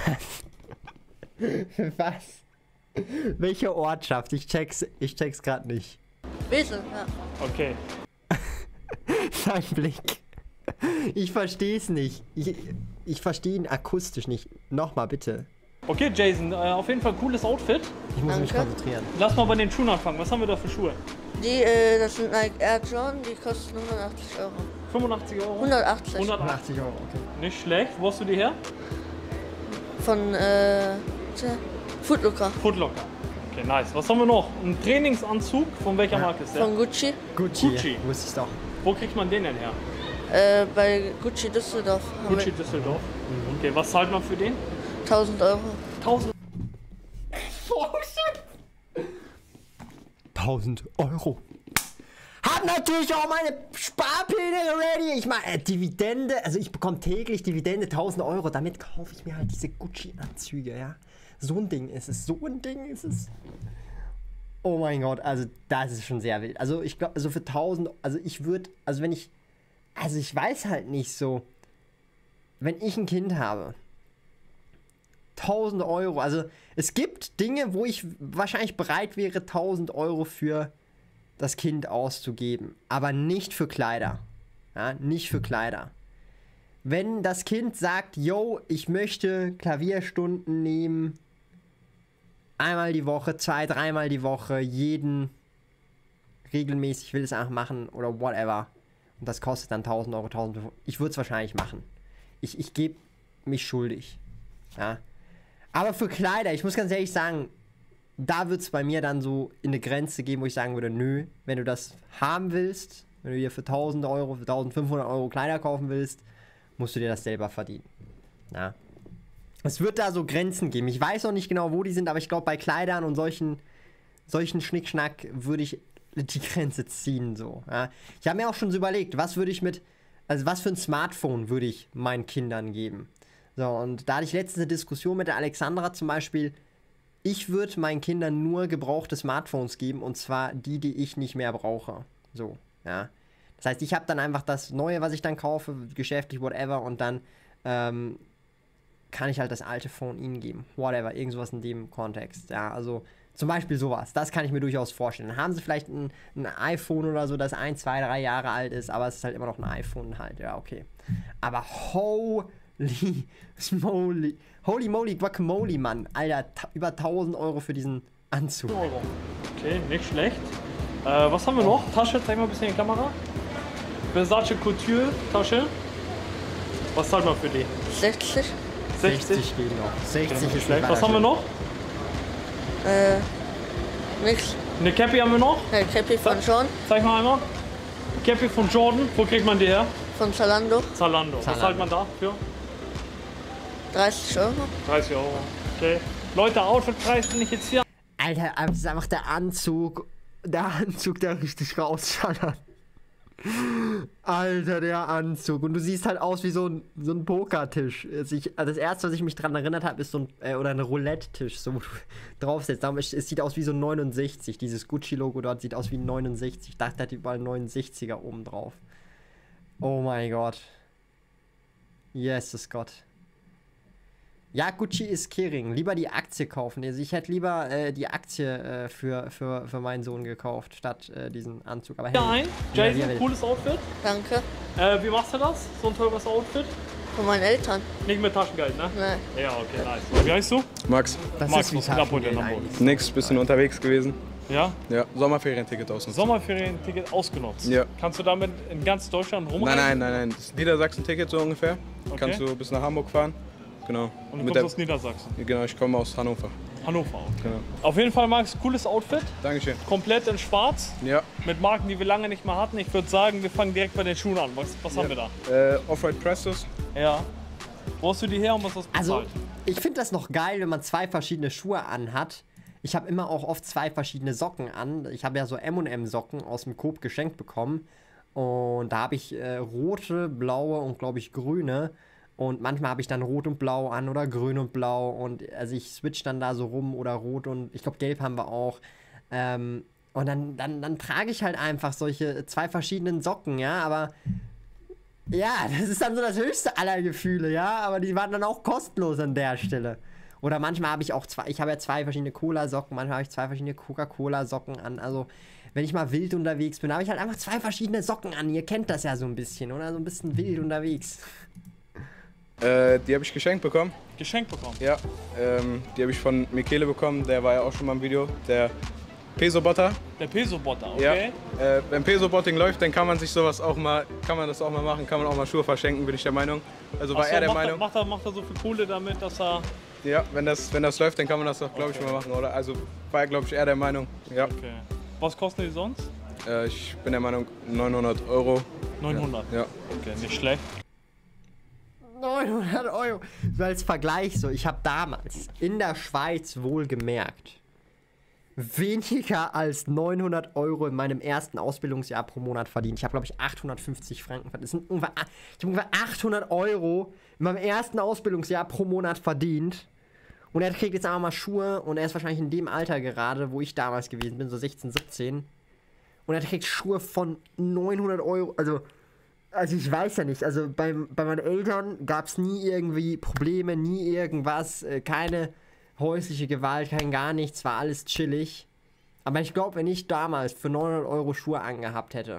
Was? Welche Ortschaft? Ich check's, ich check's gerade nicht. Wese, ja. Okay. Sein Blick. Ich versteh's nicht. Ich, ich verstehe ihn akustisch nicht. Nochmal, bitte. Okay, Jason, äh, auf jeden Fall cooles Outfit. Ich muss Danke. mich konzentrieren. Lass mal bei den Schuhen anfangen. Was haben wir da für Schuhe? Die, äh, das sind Nike Air Jordan, die kosten hundertachtzig Euro. fünfundachtzig Euro? hundertachtzig. hundertachtzig Euro, okay. Nicht schlecht. Wo hast du die her? Von, äh, Footlocker. Footlocker. Okay, nice. Was haben wir noch? Ein Trainingsanzug. Von welcher Marke ist der? Von Gucci. Gucci. Gucci. Wusste ich doch. Wo kriegt man den denn her? Äh, bei Gucci Düsseldorf. Gucci Düsseldorf. Mhm. Okay, was zahlt man für den? tausend Euro. tausend. tausend Euro. habe natürlich auch meine Sparpläne ready. Ich meine, äh, Dividende, also ich bekomme täglich Dividende, tausend Euro. Damit kaufe ich mir halt diese Gucci-Anzüge, ja. So ein Ding ist es, so ein Ding ist es. Oh mein Gott, also das ist schon sehr wild. Also ich glaube, also für tausend, also ich würde, also wenn ich, also ich weiß halt nicht so, wenn ich ein Kind habe, tausend Euro, also es gibt Dinge, wo ich wahrscheinlich bereit wäre, tausend Euro für das Kind auszugeben, aber nicht für Kleider. Ja, nicht für Kleider. Wenn das Kind sagt, yo, ich möchte Klavierstunden nehmen, einmal die Woche, zwei, dreimal die Woche, jeden regelmäßig, will es einfach machen oder whatever. Und das kostet dann tausend Euro, tausend Euro. Ich würde es wahrscheinlich machen. Ich, ich gebe mich schuldig. Ja. Aber für Kleider, ich muss ganz ehrlich sagen, da wird es bei mir dann so in eine Grenze geben, wo ich sagen würde, nö, wenn du das haben willst, wenn du dir für tausend Euro, für eintausendfünfhundert Euro Kleider kaufen willst, musst du dir das selber verdienen. Ja. Es wird da so Grenzen geben. Ich weiß noch nicht genau, wo die sind, aber ich glaube, bei Kleidern und solchen, solchen Schnickschnack würde ich die Grenze ziehen. So. Ja. Ich habe mir auch schon so überlegt, was würde ich mit, also was für ein Smartphone würde ich meinen Kindern geben. So, und da hatte ich letztens eine Diskussion mit der Alexandra zum Beispiel. Ich würde meinen Kindern nur gebrauchte Smartphones geben, und zwar die, die ich nicht mehr brauche. So, ja. Das heißt, ich habe dann einfach das Neue, was ich dann kaufe, geschäftlich, whatever, und dann ähm, kann ich halt das alte Phone ihnen geben. Whatever, irgend sowas in dem Kontext. Ja, also zum Beispiel sowas. Das kann ich mir durchaus vorstellen. Dann haben sie vielleicht ein, ein iPhone oder so, das ein, zwei, drei Jahre alt ist, aber es ist halt immer noch ein iPhone halt. Ja, okay. Aber holy moly, holy moly guacamole, Mann. Alter, über tausend Euro für diesen Anzug. Euro. Okay, nicht schlecht. Äh, was haben wir noch? Tasche, zeig mal ein bisschen in die Kamera. Versace Couture Tasche. Was zahlt man für die? sechzig. sechzig geht noch. sechzig okay, ist schlecht. Was haben wir noch? Äh, nix. Eine Cappy haben wir noch? Eine Cappy von Jordan. Zeig mal einmal. Cappy von Jordan. Wo kriegt man die her? Von Zalando. Zalando. Was zahlt man da für? dreißig Euro. dreißig Euro. Okay. Leute, Outfitpreis bin ich jetzt hier. Alter, das ist einfach der Anzug. Der Anzug, der richtig rausschallert. Alter, der Anzug. Und du siehst halt aus wie so ein, so ein Pokertisch. Also ich, das erste, was ich mich dran erinnert habe, ist so ein, äh, oder ein Roulette-Tisch, so wo du draufsetzt. Es, es sieht aus wie so ein neunundsechzig. Dieses Gucci-Logo dort sieht aus wie ein neunundsechzig. Ich dachte, der hat überall neunundsechziger oben drauf. Oh mein Gott. Jesus Gott. Ja, Gucci ist Kering. Lieber die Aktie kaufen. Also ich hätte lieber äh, die Aktie äh, für, für, für meinen Sohn gekauft, statt äh, diesen Anzug. Aber hey, ja, ein. Jason, ja, cooles Outfit. Danke. Äh, wie machst du das? So ein teures Outfit? Von meinen Eltern. Nicht mit Taschengeld, ne? Nein. Ja, okay, nice. Wie heißt du? Max. Das Max, ist was geht ab heute in Hamburg? Nix, bisschen unterwegs gewesen. Ja? Ja, Sommerferienticket ausgenutzt. Sommerferienticket ausgenutzt? Ja. Kannst du damit in ganz Deutschland rumreisen? Nein, nein, nein, nein. Das ist Niedersachsen-Ticket so ungefähr. Okay. Kannst du bis nach Hamburg fahren. Genau. Und du Mit kommst der, aus Niedersachsen? Genau, ich komme aus Hannover. Hannover, okay. Genau. Auf jeden Fall, Max, cooles Outfit. Dankeschön. Komplett in schwarz. Ja. Mit Marken, die wir lange nicht mehr hatten. Ich würde sagen, wir fangen direkt bei den Schuhen an. Was, was ja. haben wir da? Äh, Off-White Prestos. Ja. Wo hast du die her und was hast du bezahlt? Also, ich finde das noch geil, wenn man zwei verschiedene Schuhe anhat. Ich habe immer auch oft zwei verschiedene Socken an. Ich habe ja so M und M Socken aus dem Coop geschenkt bekommen. Und da habe ich äh, rote, blaue und, glaube ich, grüne. Und manchmal habe ich dann rot und blau an oder grün und blau. Und also ich switch dann da so rum oder rot und ich glaube gelb haben wir auch. Ähm, und dann, dann, dann trage ich halt einfach solche zwei verschiedenen Socken, ja. Aber ja, das ist dann so das höchste aller Gefühle, ja. Aber die waren dann auch kostenlos an der Stelle. Oder manchmal habe ich auch zwei, ich habe ja zwei verschiedene Cola-Socken, manchmal habe ich zwei verschiedene Coca-Cola-Socken an. Also wenn ich mal wild unterwegs bin, habe ich halt einfach zwei verschiedene Socken an. Ihr kennt das ja so ein bisschen, oder? So ein bisschen wild unterwegs. Äh, die habe ich geschenkt bekommen. Geschenkt bekommen? Ja. Ähm, die habe ich von Michele bekommen, der war ja auch schon mal im Video. Der Peso-Botter. Der Peso-Botter, okay. Ja. Äh, wenn Peso-Botting läuft, dann kann man sich sowas auch mal, kann man das auch mal machen, kann man auch mal Schuhe verschenken, bin ich der Meinung. Also war Ach so, er der macht Meinung. Er, macht, er, macht er so viel Kohle damit, dass er... Ja, wenn das, wenn das läuft, dann kann man das doch, glaube okay. ich, mal machen, oder? Also war er, glaube ich, eher der Meinung. Ja. Okay. Was kosten die sonst? Äh, ich bin der Meinung neunhundert Euro. neunhundert? Ja. Okay, nicht schlecht. neunhundert Euro. Als Vergleich so, ich habe damals in der Schweiz wohlgemerkt weniger als neunhundert Euro in meinem ersten Ausbildungsjahr pro Monat verdient. Ich habe, glaube ich, achthundertfünfzig Franken verdient. Das sind ungefähr, ich habe ungefähr achthundert Euro in meinem ersten Ausbildungsjahr pro Monat verdient. Und er kriegt jetzt einfach mal Schuhe und er ist wahrscheinlich in dem Alter gerade, wo ich damals gewesen bin, so sechzehn, siebzehn. Und er kriegt Schuhe von neunhundert Euro. Also, also ich weiß ja nicht. Also bei, bei meinen Eltern gab es nie irgendwie Probleme, nie irgendwas, äh, keine häusliche Gewalt, kein gar nichts, war alles chillig. Aber ich glaube, wenn ich damals für neunhundert Euro Schuhe angehabt hätte,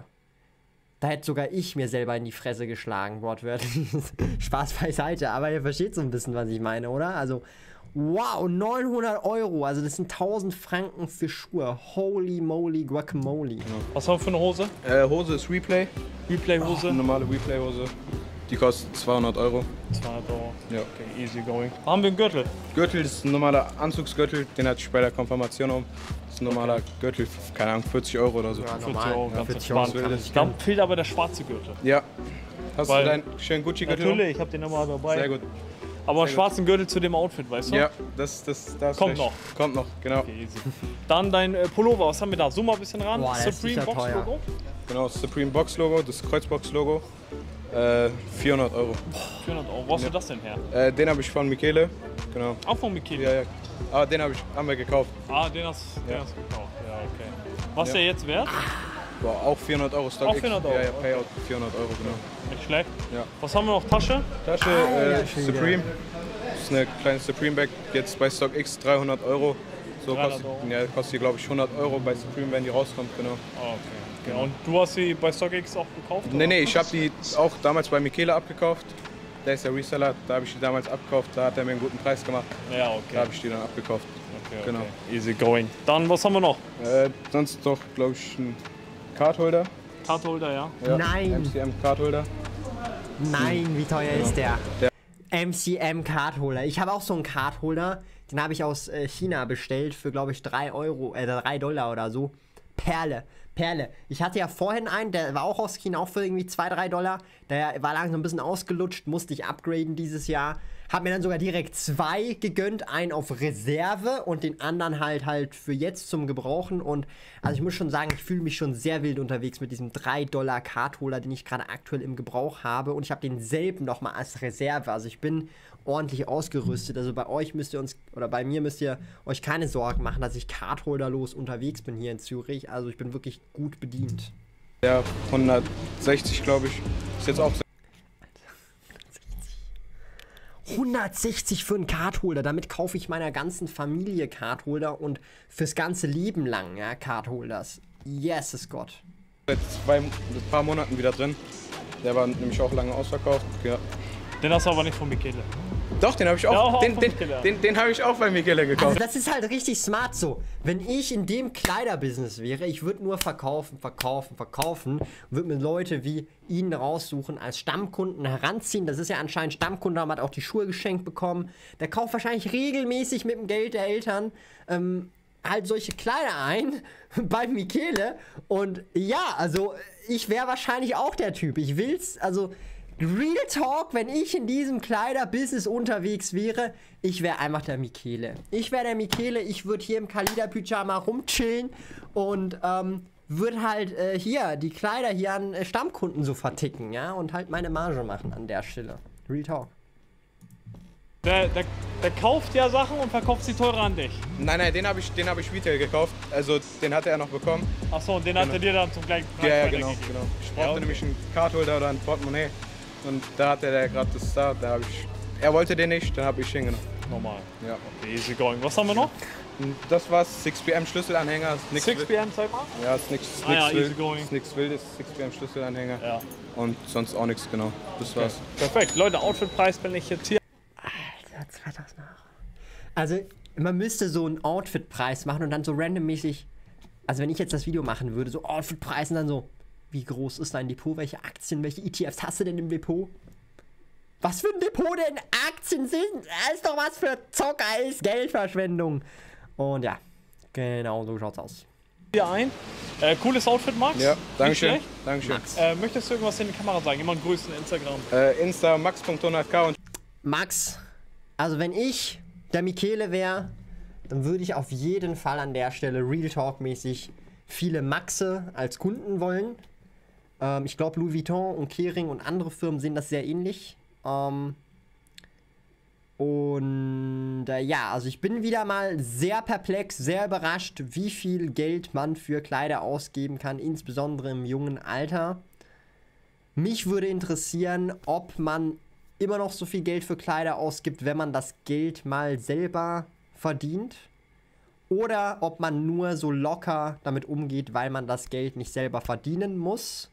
da hätte sogar ich mir selber in die Fresse geschlagen, wortwörtlich. Spaß beiseite, aber ihr versteht so ein bisschen, was ich meine, oder? Also, wow, neunhundert Euro, also das sind tausend Franken für Schuhe. Holy moly guacamole. Was haben wir für eine Hose? Äh, Hose ist Replay. Replay-Hose? Oh, normale Replay-Hose. Die kostet zweihundert Euro. zweihundert Euro. Ja. Okay, easy going. Haben wir einen Gürtel? Gürtel ist ein normaler Anzugsgürtel, den hatte ich bei der Konfirmation um. Das ist ein normaler okay. Gürtel, keine Ahnung, vierzig Euro oder so. Ja, vierzig Euro, ganz entspannt. Dann fehlt aber der schwarze Gürtel. Ja. Hast Weil, du deinen schönen Gucci-Gürtel? Natürlich, ich habe den immer dabei. Sehr gut. Aber einen schwarzen Gürtel zu dem Outfit, weißt du? Ja, das, das, das kommt noch. Kommt noch, genau. Okay, easy. Dann dein äh, Pullover, was haben wir da? Zoom mal ein bisschen ran. Boah, Supreme Box teuer. Logo. Genau, Supreme Box Logo, das Kreuzbox Logo. Äh, vierhundert Euro. vierhundert Euro. Wo hast ja. du das denn her? Äh, den habe ich von Michele. Genau. Auch von Michele? Ja, ja. Aber den hab ich, haben wir gekauft. Ah, den hast, den ja. hast du gekauft. Ja, okay. Was ist ja. der jetzt wert? Boah, auch vierhundert Euro. Stock auch vierhundert Euro? Ja, ja, Payout vierhundert Euro, genau. Nicht schlecht. Ja. Was haben wir noch? Tasche? Tasche, ah, äh, ja, Supreme. Das ist eine kleine Supreme Bag. Jetzt bei StockX dreihundert Euro. So kostet, Euro. Ja, kostet die, glaube ich, hundert Euro bei Supreme, wenn die rauskommt, genau. Oh, okay. Genau. Und du hast sie bei StockX auch gekauft? Nee, nee, ich habe die auch damals bei Michele abgekauft. Der ist der Reseller, da habe ich die damals abgekauft, da hat er mir einen guten Preis gemacht. Ja, okay. Da habe ich die dann abgekauft. Okay, genau. Okay. Easy going. Dann, was haben wir noch? Äh, sonst doch, glaube ich, ein Cardholder. Cardholder, ja. ja. Nein. M C M Cardholder. Nein, wie teuer genau. ist der? der? M C M Cardholder. Ich habe auch so einen Cardholder, den habe ich aus äh, China bestellt für, glaube ich, drei Euro, äh, drei Dollar oder so. Perle. Perle. Ich hatte ja vorhin einen, der war auch aus China, auch für irgendwie zwei, drei Dollar. Der war langsam ein bisschen ausgelutscht, musste ich upgraden dieses Jahr. Hab mir dann sogar direkt zwei gegönnt, einen auf Reserve und den anderen halt halt für jetzt zum Gebrauchen. Und also ich muss schon sagen, ich fühle mich schon sehr wild unterwegs mit diesem drei Dollar Cardholder, den ich gerade aktuell im Gebrauch habe. Und ich habe denselben nochmal als Reserve. Also ich bin ordentlich ausgerüstet. Also bei euch müsst ihr uns, oder bei mir müsst ihr euch keine Sorgen machen, dass ich Cardholderlos unterwegs bin hier in Zürich. Also ich bin wirklich gut bedient. Ja, hundertsechzig glaube ich. Ist jetzt auch hundertsechzig für einen Cardholder. Damit kaufe ich meiner ganzen Familie Cardholder und fürs ganze Leben lang, ja, Cardholders. Yes, ist Gott. Seit zwei, ein paar Monaten wieder drin. Der war nämlich auch lange ausverkauft. Ja. Den hast du aber nicht von Michele. Doch, den habe ich auch, ja, auch den, den, Michele. den, den habe ich auch bei Michele gekauft. Also das ist halt richtig smart so. Wenn ich in dem Kleiderbusiness wäre, ich würde nur verkaufen, verkaufen, verkaufen, würde mir Leute wie ihn raussuchen, als Stammkunden heranziehen. Das ist ja anscheinend Stammkunde, hat auch die Schuhe geschenkt bekommen. Der kauft wahrscheinlich regelmäßig mit dem Geld der Eltern ähm, halt solche Kleider ein bei Michele. Und ja, also ich wäre wahrscheinlich auch der Typ. Ich will's, also Real Talk, wenn ich in diesem Kleiderbusiness unterwegs wäre, ich wäre einfach der Michele. Ich wäre der Michele, ich würde hier im Kalida-Pyjama rumchillen und ähm, würde halt äh, hier die Kleider hier an äh, Stammkunden so verticken, ja, und halt meine Marge machen an der Stelle. Real Talk. Der, der, der kauft ja Sachen und verkauft sie teurer an dich. Nein, nein, den habe ich, den hab ich Retail gekauft. Also den hatte er noch bekommen. Achso, und den genau. hat er dir dann zum gleichen Preis Ja, ja, genau, gegeben. genau. Ich brauchte ja, okay. nämlich einen Cardholder oder ein Portemonnaie. Und da hatte der gerade das da, da habe ich. Er wollte den nicht, dann habe ich hingenommen. Normal. Ja. Okay, easy going. Was haben wir noch? Das war's, six P M Schlüsselanhänger. six P M, zeig mal. Ja, ist nichts ah, ja, wild. going. Ist nichts wildes, six P M Schlüsselanhänger. Ja. Und sonst auch nichts, genau. Das okay. war's. Perfekt. Leute, Outfitpreis bin ich jetzt hier. Alter, zweitausend Euro. Also, man müsste so einen Outfitpreis machen und dann so randommäßig. Also, wenn ich jetzt das Video machen würde, so Outfitpreis und dann so. Wie groß ist dein Depot? Welche Aktien, welche E T Fs hast du denn im Depot? Was für ein Depot denn Aktien sind? Das ist doch was für Zocker, ist Geldverschwendung. Und ja, genau so schaut's aus. Hier ein. Äh, cooles Outfit, Max. Ja, dankeschön. Dankeschön. Äh, möchtest du irgendwas in die Kamera sagen? Jemand grüßen, Instagram. Äh, Insta max punkt hundert k und Max, also wenn ich der Michele wäre, dann würde ich auf jeden Fall an der Stelle Real Talk-mäßig viele Maxe als Kunden wollen. Ähm, ich glaube, Louis Vuitton und Kering und andere Firmen sehen das sehr ähnlich. Ähm, und äh, ja, also ich bin wieder mal sehr perplex, sehr überrascht, wie viel Geld man für Kleider ausgeben kann, insbesondere im jungen Alter. Mich würde interessieren, ob man immer noch so viel Geld für Kleider ausgibt, wenn man das Geld mal selber verdient. Oder ob man nur so locker damit umgeht, weil man das Geld nicht selber verdienen muss.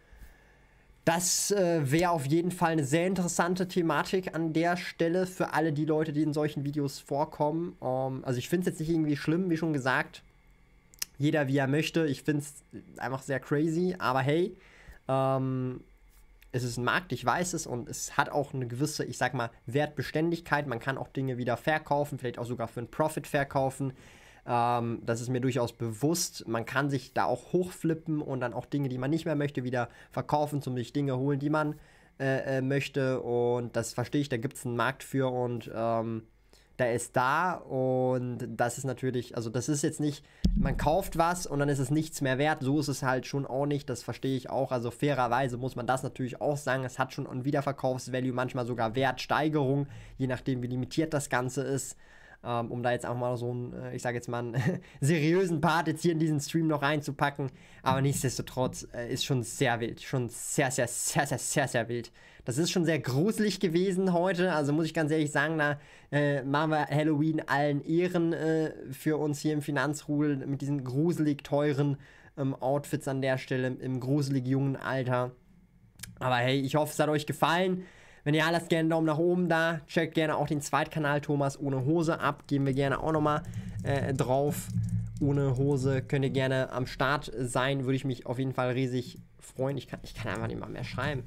Das äh, wäre auf jeden Fall eine sehr interessante Thematik an der Stelle für alle die Leute, die in solchen Videos vorkommen. Ähm, also ich finde es jetzt nicht irgendwie schlimm, wie schon gesagt. Jeder wie er möchte. Ich finde es einfach sehr crazy. Aber hey, ähm, es ist ein Markt, ich weiß es. Und es hat auch eine gewisse, ich sag mal, Wertbeständigkeit. Man kann auch Dinge wieder verkaufen, vielleicht auch sogar für einen Profit verkaufen. Ähm, das ist mir durchaus bewusst. Man kann sich da auch hochflippen und dann auch Dinge, die man nicht mehr möchte, wieder verkaufen, zum sich Dinge holen, die man äh, äh, möchte. Und das verstehe ich, da gibt es einen Markt für und ähm, der ist da. Und das ist natürlich, also das ist jetzt nicht, man kauft was und dann ist es nichts mehr wert. So ist es halt schon auch nicht, das verstehe ich auch. Also fairerweise muss man das natürlich auch sagen. Es hat schon ein Wiederverkaufsvalue, manchmal sogar Wertsteigerung, je nachdem wie limitiert das Ganze ist. Um, um da jetzt auch mal so einen, ich sage jetzt mal, einen seriösen Part jetzt hier in diesen Stream noch reinzupacken. Aber nichtsdestotrotz äh, ist schon sehr wild. Schon sehr, sehr, sehr, sehr, sehr, sehr wild. Das ist schon sehr gruselig gewesen heute. Also muss ich ganz ehrlich sagen, da äh, machen wir Halloween allen Ehren äh, für uns hier im Finanzrudel mit diesen gruselig teuren ähm, Outfits an der Stelle im gruselig jungen Alter. Aber hey, ich hoffe, es hat euch gefallen. Wenn ihr lasst gerne einen Daumen nach oben da. Checkt gerne auch den Zweitkanal Thomas ohne Hose ab. Gehen wir gerne auch nochmal äh, drauf. Ohne Hose könnt ihr gerne am Start sein. Würde ich mich auf jeden Fall riesig freuen. Ich kann, ich kann einfach nicht mal mehr schreiben.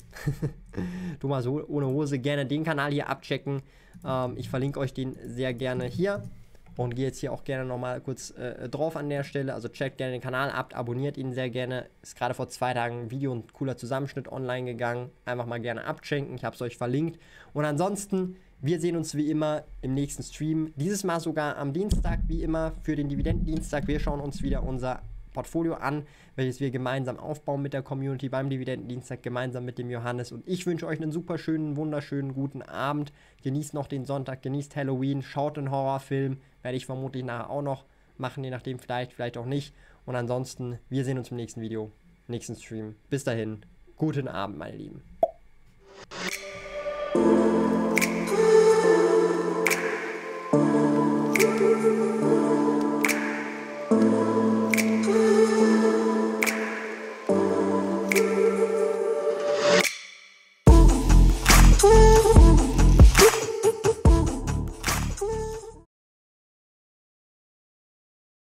Thomas ohne Hose, gerne den Kanal hier abchecken. Ähm, ich verlinke euch den sehr gerne hier. Und gehe jetzt hier auch gerne nochmal kurz äh, drauf an der Stelle. Also checkt gerne den Kanal ab, abonniert ihn sehr gerne. Ist gerade vor zwei Tagen ein Video und cooler Zusammenschnitt online gegangen. Einfach mal gerne abchecken. Ich habe es euch verlinkt. Und ansonsten, wir sehen uns wie immer im nächsten Stream. Dieses Mal sogar am Dienstag, wie immer, für den Dividendendienstag. Wir schauen uns wieder unser Portfolio an, welches wir gemeinsam aufbauen mit der Community beim Dividendendienstag, gemeinsam mit dem Johannes. Und ich wünsche euch einen super schönen, wunderschönen, guten Abend. Genießt noch den Sonntag, genießt Halloween, schaut einen Horrorfilm. Werde ich vermutlich nachher auch noch machen, je nachdem, vielleicht, vielleicht auch nicht. Und ansonsten, wir sehen uns im nächsten Video, nächsten Stream. Bis dahin, guten Abend, meine Lieben.